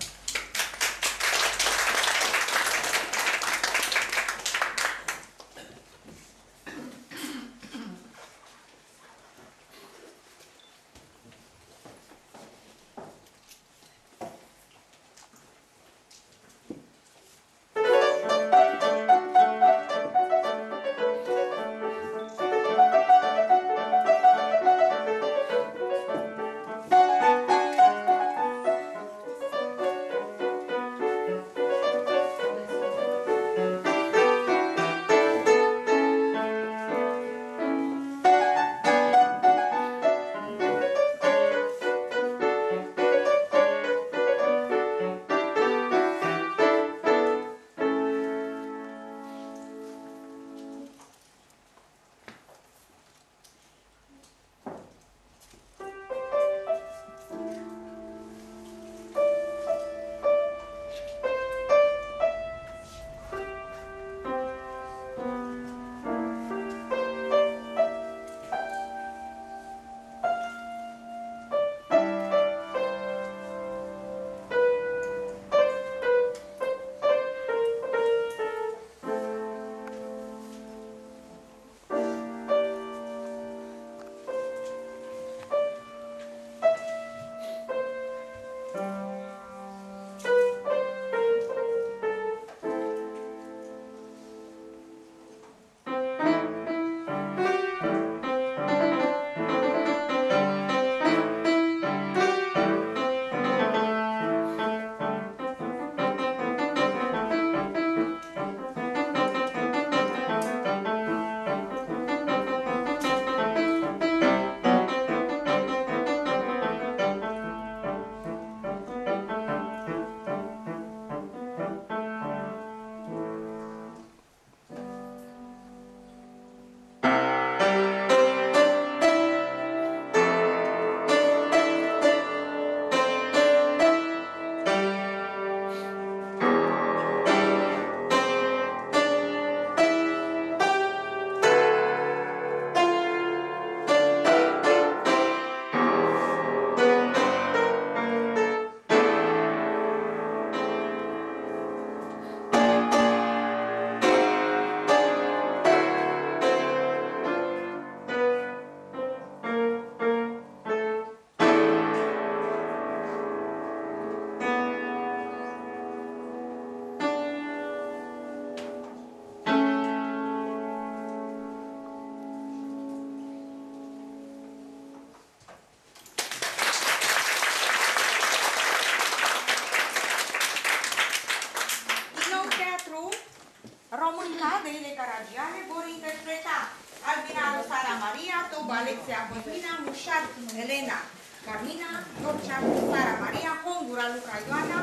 Alexia Cosmina, Mușat Elena Carmina, Dorcean Sara Maria, Hongura Luca Ioana,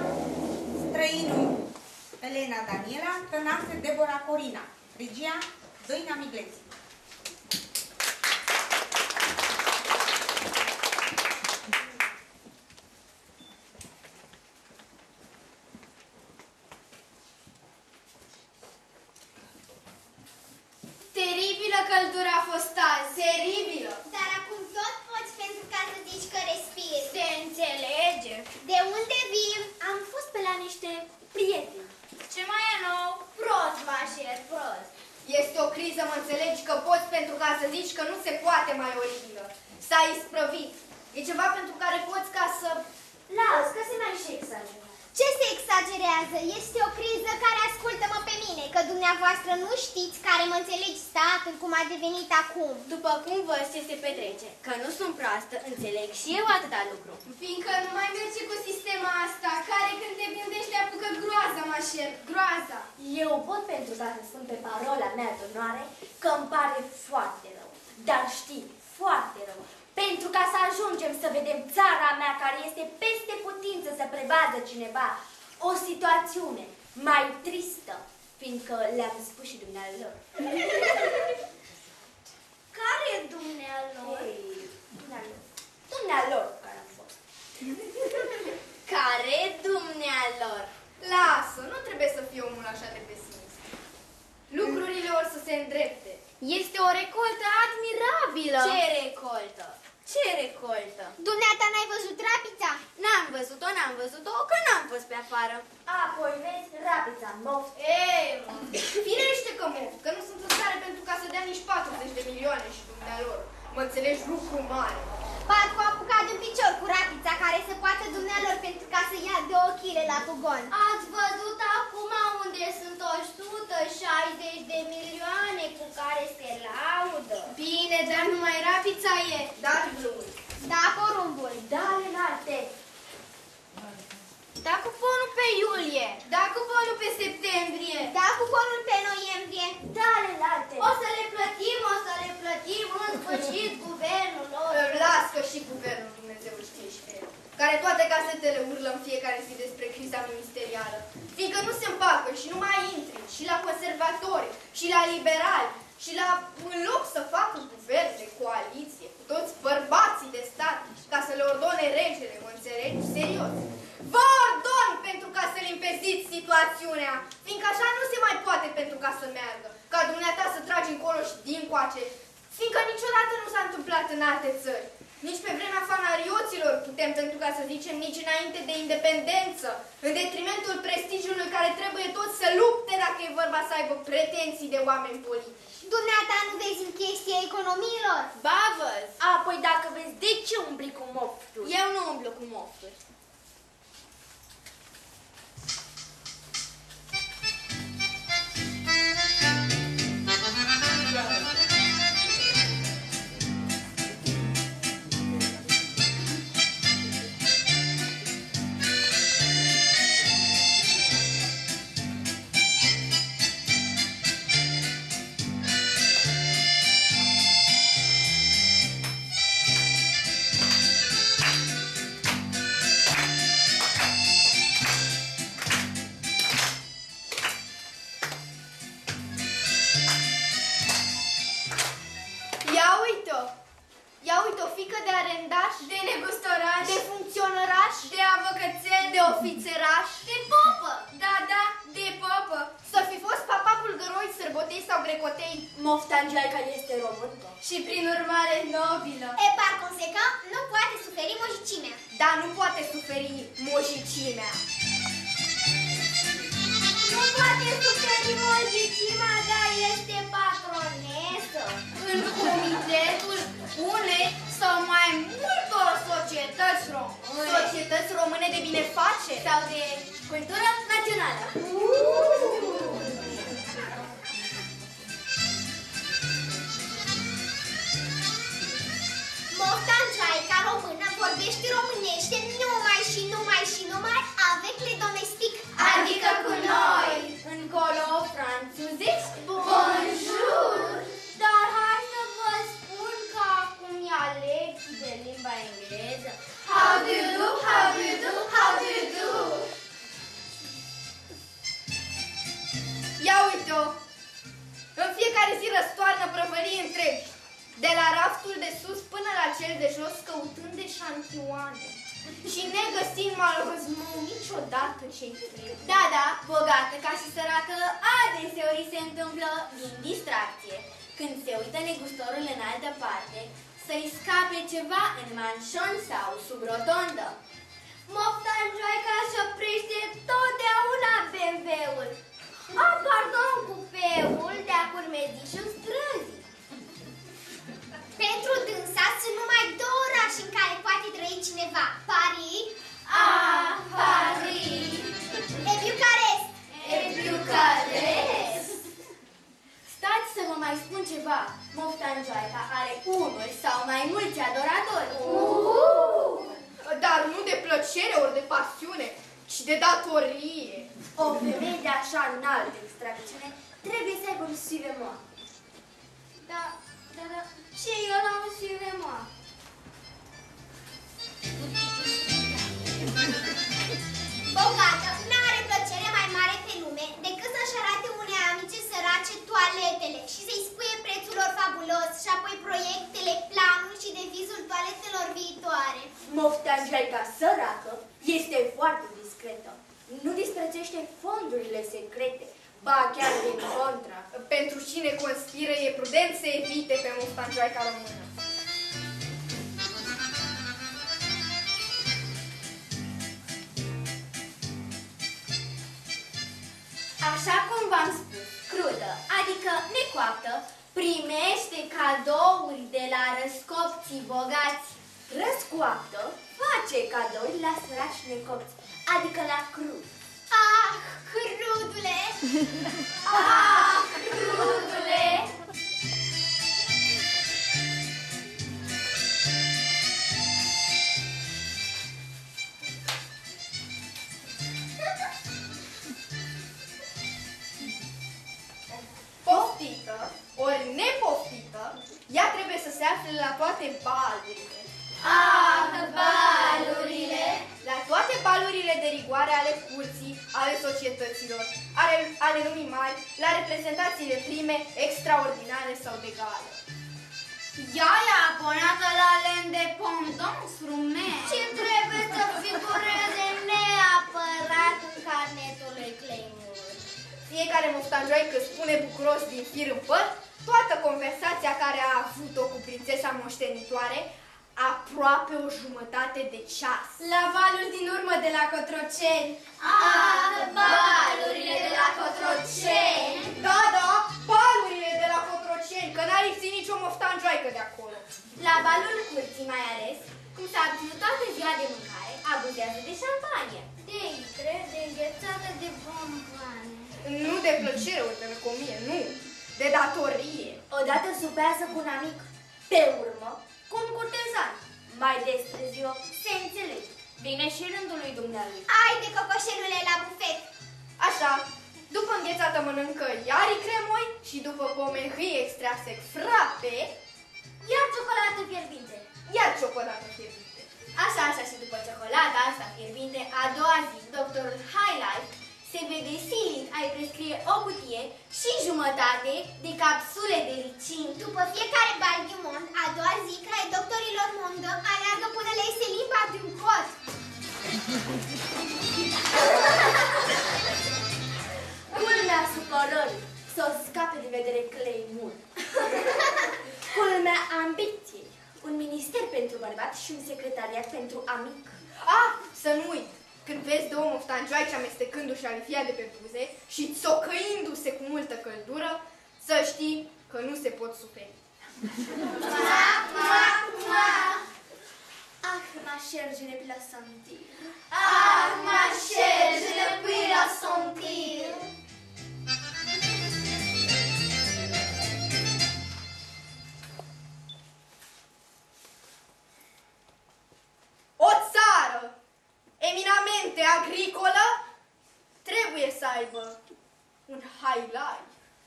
Străinu Elena Daniela, Tănase Deborah Corina, regia Doina Migleți. Teribilă căldură a fost azi, teribilă! Dar acum tot poți pentru ca să zici că respiri. Se înțelege. De unde vii? Am fost pe la niște prieteni. Ce mai e nou? Prost, Vașer, prost. Este o criză, mă înțelegi, că poți pentru ca să zici că nu se poate mai oribilă. S-a isprăvit. E ceva pentru care poți ca să... Las, că se mai și exagerează. Ce se exagerează? Este o criză care, ascultă-mă pe mine, că dumneavoastră nu știți care mă înțelegi statul cum a devenit acum. După cum văd ce se petrece, că nu sunt proastă, înțeleg și eu atâta lucru. Fiindcă nu mai merge cu sistema asta, care când te gândești te apucă groaza, mașer, groaza. Eu pot pentru ca să spun pe parola mea de onoare că îmi pare foarte rău. Dar știi, foarte rău. Pentru ca să ajungem să vedem țara mea care este peste putință să prevadă cineva o situațiune mai tristă, fiindcă le-am spus și dumnealor. Care e dumnealor? Dumnealor care am fost. Care dumnealor? Lasă, nu trebuie să fii omul așa de pesimist. Lucrurile or să se îndrepte. Este o recoltă admirabilă. Ce recoltă? Ce recoltă? Dumneata n-ai văzut rapița? N-am văzut-o, că n-am fost pe afară. Apoi vezi rapița, moft. Ei, mă, firește că mof, că nu sunt în stare pentru ca să dea nici 40 de milioane și dumnealor. Mă înțelegi, lucru mare. Parcă a apucat de un picior cu rapița care se poate dumnealor pentru ca să ia 2 chile la pugon. Ați văzut acum unde sunt 160 de milioane cu care se laudă? Bine, dar numai rapița e. Dar glumul. Da, porumbul. Da, înalte. Da cuponul pe iulie. Da cuponul pe septembrie. Da, cuponul pe noiembrie. Da, înalte. O să le plătim în sfârșit guvernul lor. Las că și guvernul, Dumnezeu știe și pe el, care toate casetele urlă în fiecare zi despre criza ministerială. Fiindcă nu se împacă și nu mai intri și la conservatori, și la liberali, și la, în loc să facă guvern de coaliție cu toți bărbații de stat, ca să le ordone regele, mă înțelegi? Serios. Vă ordon pentru ca să limpeziți situațiunea, fiindcă așa nu se mai poate pentru ca să meargă, ca dumneata să tragi încolo și dincoace, fiindcă niciodată nu s-a întâmplat în alte țări. Nici pe vremea fanarioților putem, pentru ca să zicem, nici înainte de independență, în detrimentul prestigiului care trebuie tot să lupte dacă e vorba să aibă pretenții de oameni politici. Dumneata nu vezi în chestia economiilor? Ba, văz. Apoi dacă vezi, de ce umbli cu mofturi? Eu nu umblu cu mofturi. Ia uite o fică de arendaș, de negustoraș, de funcționăraș, de avăcățel, de ofițeraș, de popă. Da, de popă. Să fi fost papa bulgăroi, sărbotei sau grecotei. Moftangiaica este româncă. Și prin urmare nobilă. E, par consecant, nu poate suferi mojicimea. Da, nu poate suferi mojicimea. Nu poate suferi mojicimea, dar este patronesă. În comitetul unei sau mai multor societăți române. Societăți române de bineface. Sau de cultură națională. Moftangiaica română vorbește românește numai avec les domestiques. Adică cu noi. Încolo franțuzești. Bonjour. Dar hai să vă spun că acum ia lecții de limba engleză. How do you do, how do you do, how do you do? Ia uite-o. În fiecare zi răstoarnă prăvălii întregi. De la raftul de sus până la cel de jos, căutând eșantioane. Și negăsind malheureusement niciodată ce-i trebuie. Da, bogată ca și săracă, adeseori se întâmplă din distracție. Când se uită negustorul în altă parte, să-i scape ceva în manșon sau sub rotondă. Moftangiaica se oprește totdeauna BMW-ul. Pardon, cupeul de-a ceva. Moftanjoaica are unul sau mai mulți adoratori. Dar nu de plăcere ori de pasiune, ci de datorie. O femeie de așa înaltă extracțiune trebuie să aibă un suivez-moi. Da, și eu n-am un suivez-moi. Bogată n-are plăcere mai mare pe lume decât să-și arate unei amice sărace toaletele și să-i spuie prețul lor fabulos și apoi proiectele, planul și devizul toaletelor viitoare. Moftanjoaica săracă este foarte discretă. Nu disprețuiește fondurile secrete, ba chiar din contra. Pentru cine conspiră e prudent să evite pe Moftanjoaica română. Așa cum v-am spus, crudă, adică necoaptă, primește cadouri de la răscopții bogați. Răscoaptă face cadouri la săraci necopți, adică la crud. Ah, crudule! Ah, crudule! Poftită, ori nepoftită, ea trebuie să se afle la toate balurile. Ah, balurile! La toate balurile de rigoare ale curții, ale societăților, ale lumii mari, la reprezentațiile prime, extraordinare sau de gală. Ea e abonată la l'Independance Roumain și trebuie să figureze neapărat în carnetul lui Claymore. Fiecare moftanjoaică spune bucuros din fir în păr toată conversația care a avut-o cu prințesa moștenitoare aproape o jumătate de ceas. La valul din urmă de la Cotroceni. Ah, balurile de la Cotroceni! Da, balurile de la Cotroceni, că n-a lipsit nicio moftanjoaică de acolo. La balul curții mai ales, cum s-a abținut toată ziua de mâncare, abuzează de șampanie. De icre, de înghețată de bomboane. Nu de plăcere ori de lăcomie, nu. De datorie. Odată supează cu un amic, pe urmă cu un curtezan. Mai despre ziua se înțelege. Vine și rândul lui dumnealui. Haide, cocoșelule, la bufet! Așa, după înghețată mănâncă iari cremoi și după pomenhâie extrase frape, Iar ciocolată fierbinte. iar ciocolată fierbinte. Așa și după ciocolata asta fierbinte, a doua zi, doctorul Highlife se vede silit a-i prescrie o cutie și jumătate de capsule de ricin. După fiecare bal du monde, a doua zi, crai doctorilor mondă aleargă până le iese limba din cot. Culmea supărării să o scape de vedere Claymore. Culmea ambiției. Un minister pentru bărbat și un secretariat pentru amic. Ah, să nu uit! Când vezi două moftanjoaici amestecându-și alifia de pe buze și țocăindu-se cu multă căldură, să știi că nu se pot suferi. Ah, ma chère, je ne puis la sentir. Ah, ma chère, je ne puis la sentir. O țară eminamente agricolă trebuie să aibă un highlight.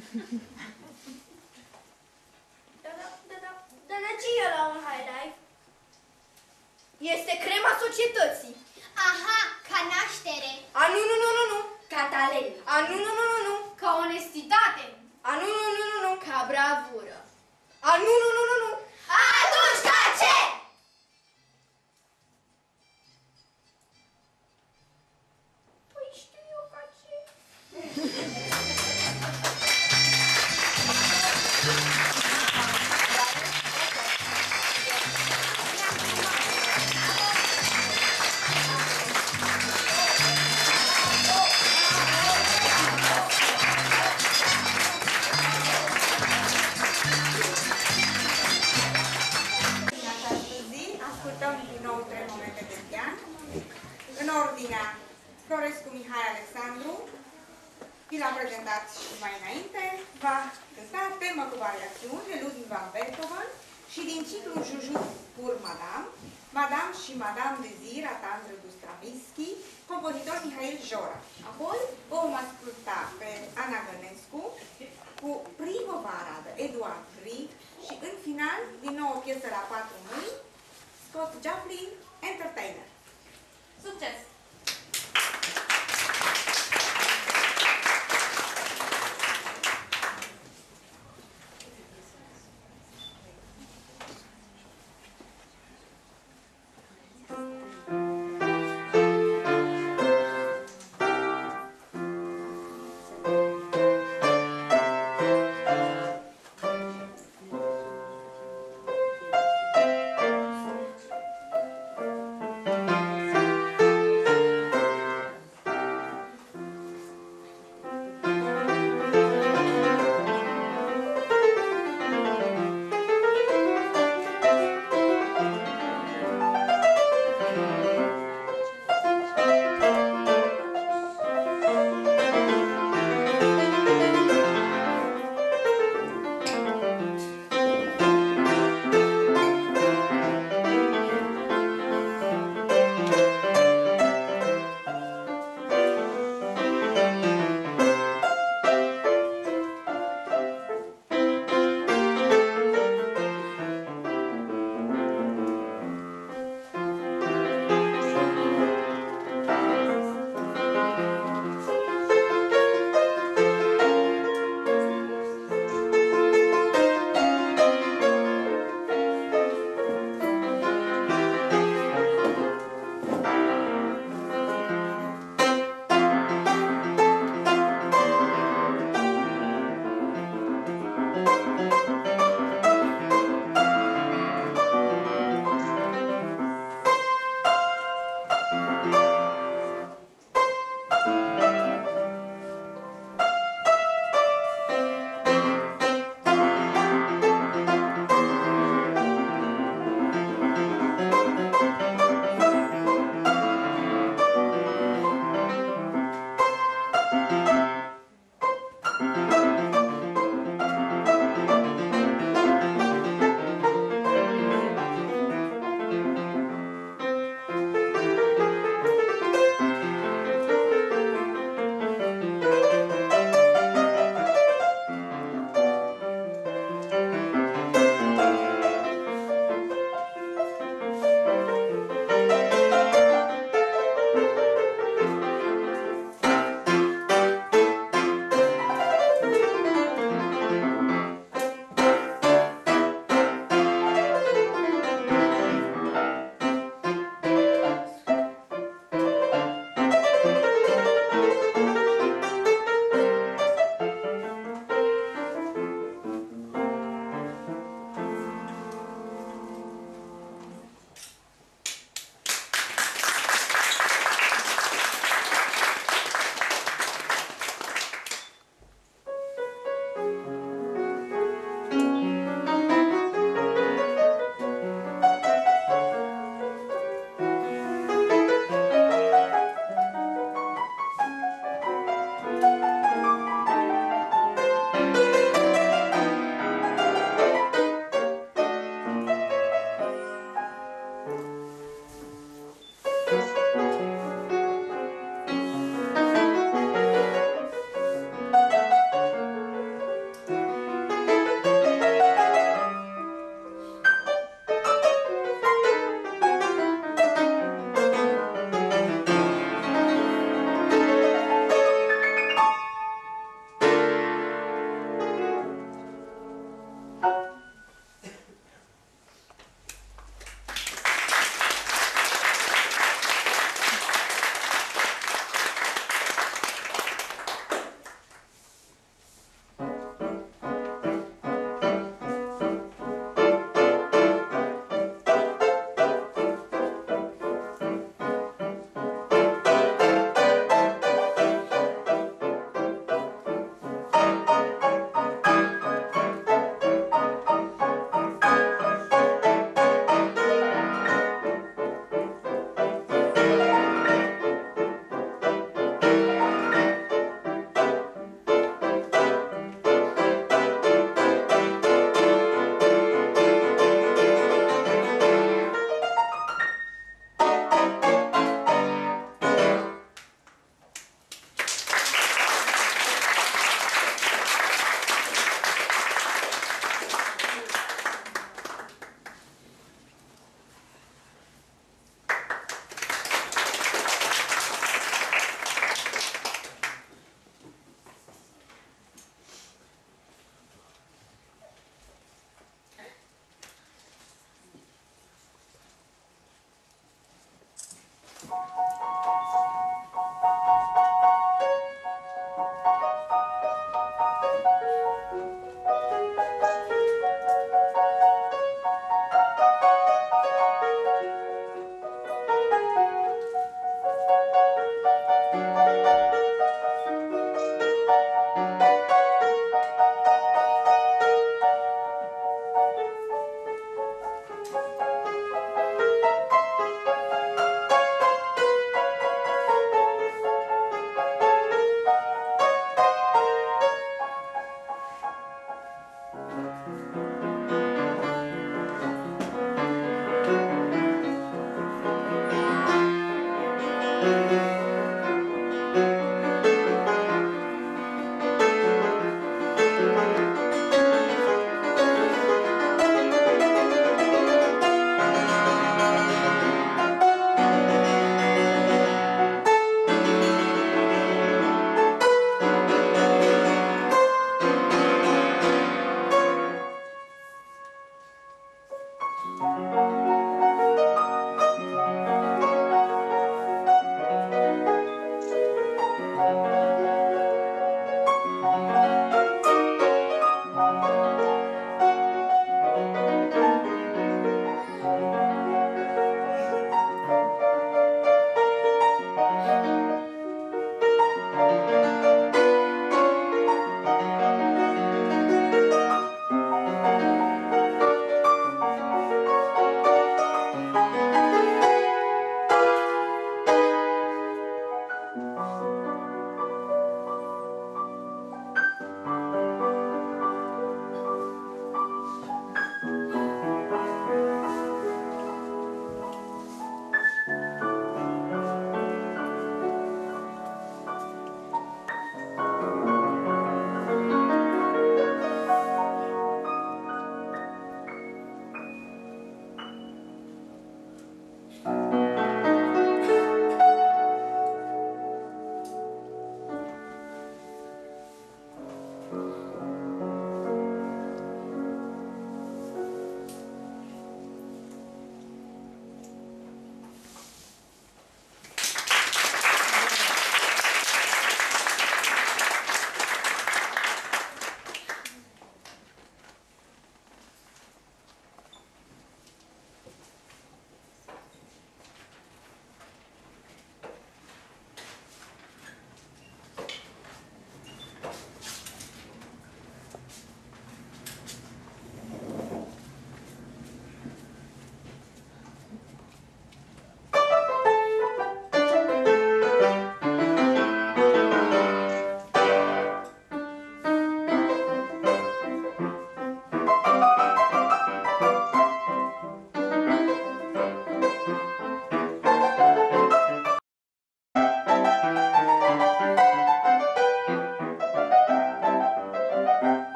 Dar de ce e la un highlight? Este crema societății. Aha, ca naștere. A, nu. Catalina. A, nu. Ca onestitate. A, nu. Ca bravură. A, nu. Atunci ca ce? Păi știu eu ca ce. cântat și mai înainte, va cânta Temă cu variațiuni de Ludwig van Beethoven și din ciclul Jujut pour Madame, Madame și Madame Désir a Andrei Stravinsky, compozitor Mihail Jora. Apoi vom asculta pe Ana Gănescu cu Primăvara de Eduard Grieg și în final, din nou o piesă la 4 mâini, Scott Joplin, Entertainer. Succes!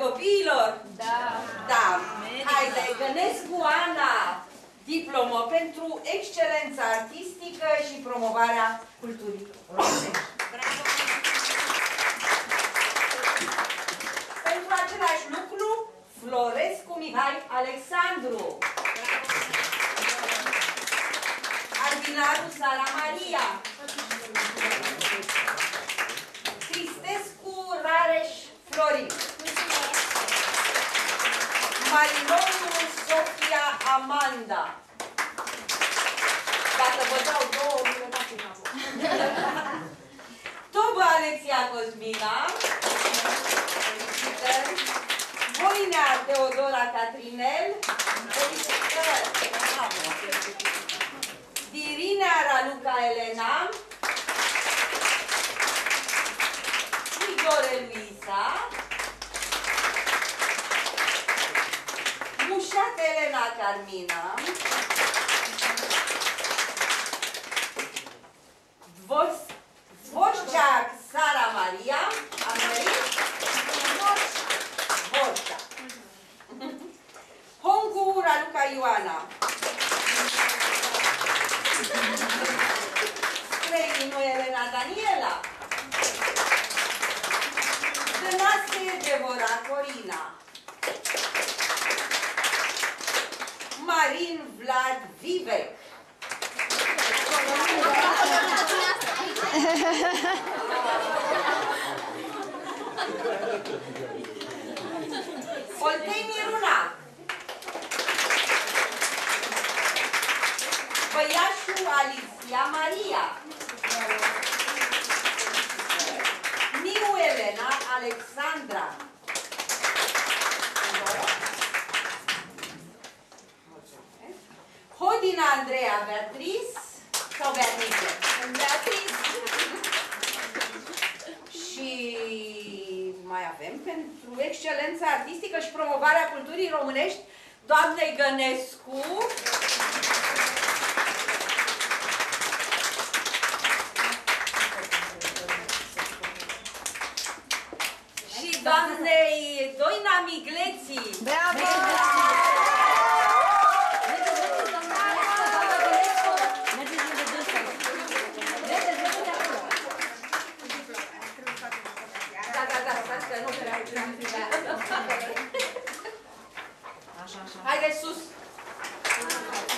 copiilor? Da. Da. Haide, Gănescu Ana, diplomă pentru excelență artistică și promovarea culturii românești. Pentru același lucru, Florescu Mihai Alexandru. Albinaru Sara Maria. Cristescu Rareș Florin. Marinoru Sofia Amanda. Dacă vă dau două, nu dați înapoi. Tobă Alexia Cosmina. Felicitări. Voinea Teodora Catrinel. Felicitări. Dirinea Raluca Elena. Igore Luisa. Mușat Elena Carmina. Dvorceac Sara Maria. Am venit? Dvorceac. Hongu Raluca Ioana. Străinu Elena Daniela. Dănase Devora Corina. Marin Vlad Vivec. Oltei Miruna. Băiașu Alicia Maria. Miu Elena Alexandra. Hodina Andreea Beatrice sau Beatrice? Beatrice. Și mai avem pentru excelența artistică și promovarea culturii românești doamnei Gănescu. Și doamnei Doina Migleții. Bravo! Haideți sus!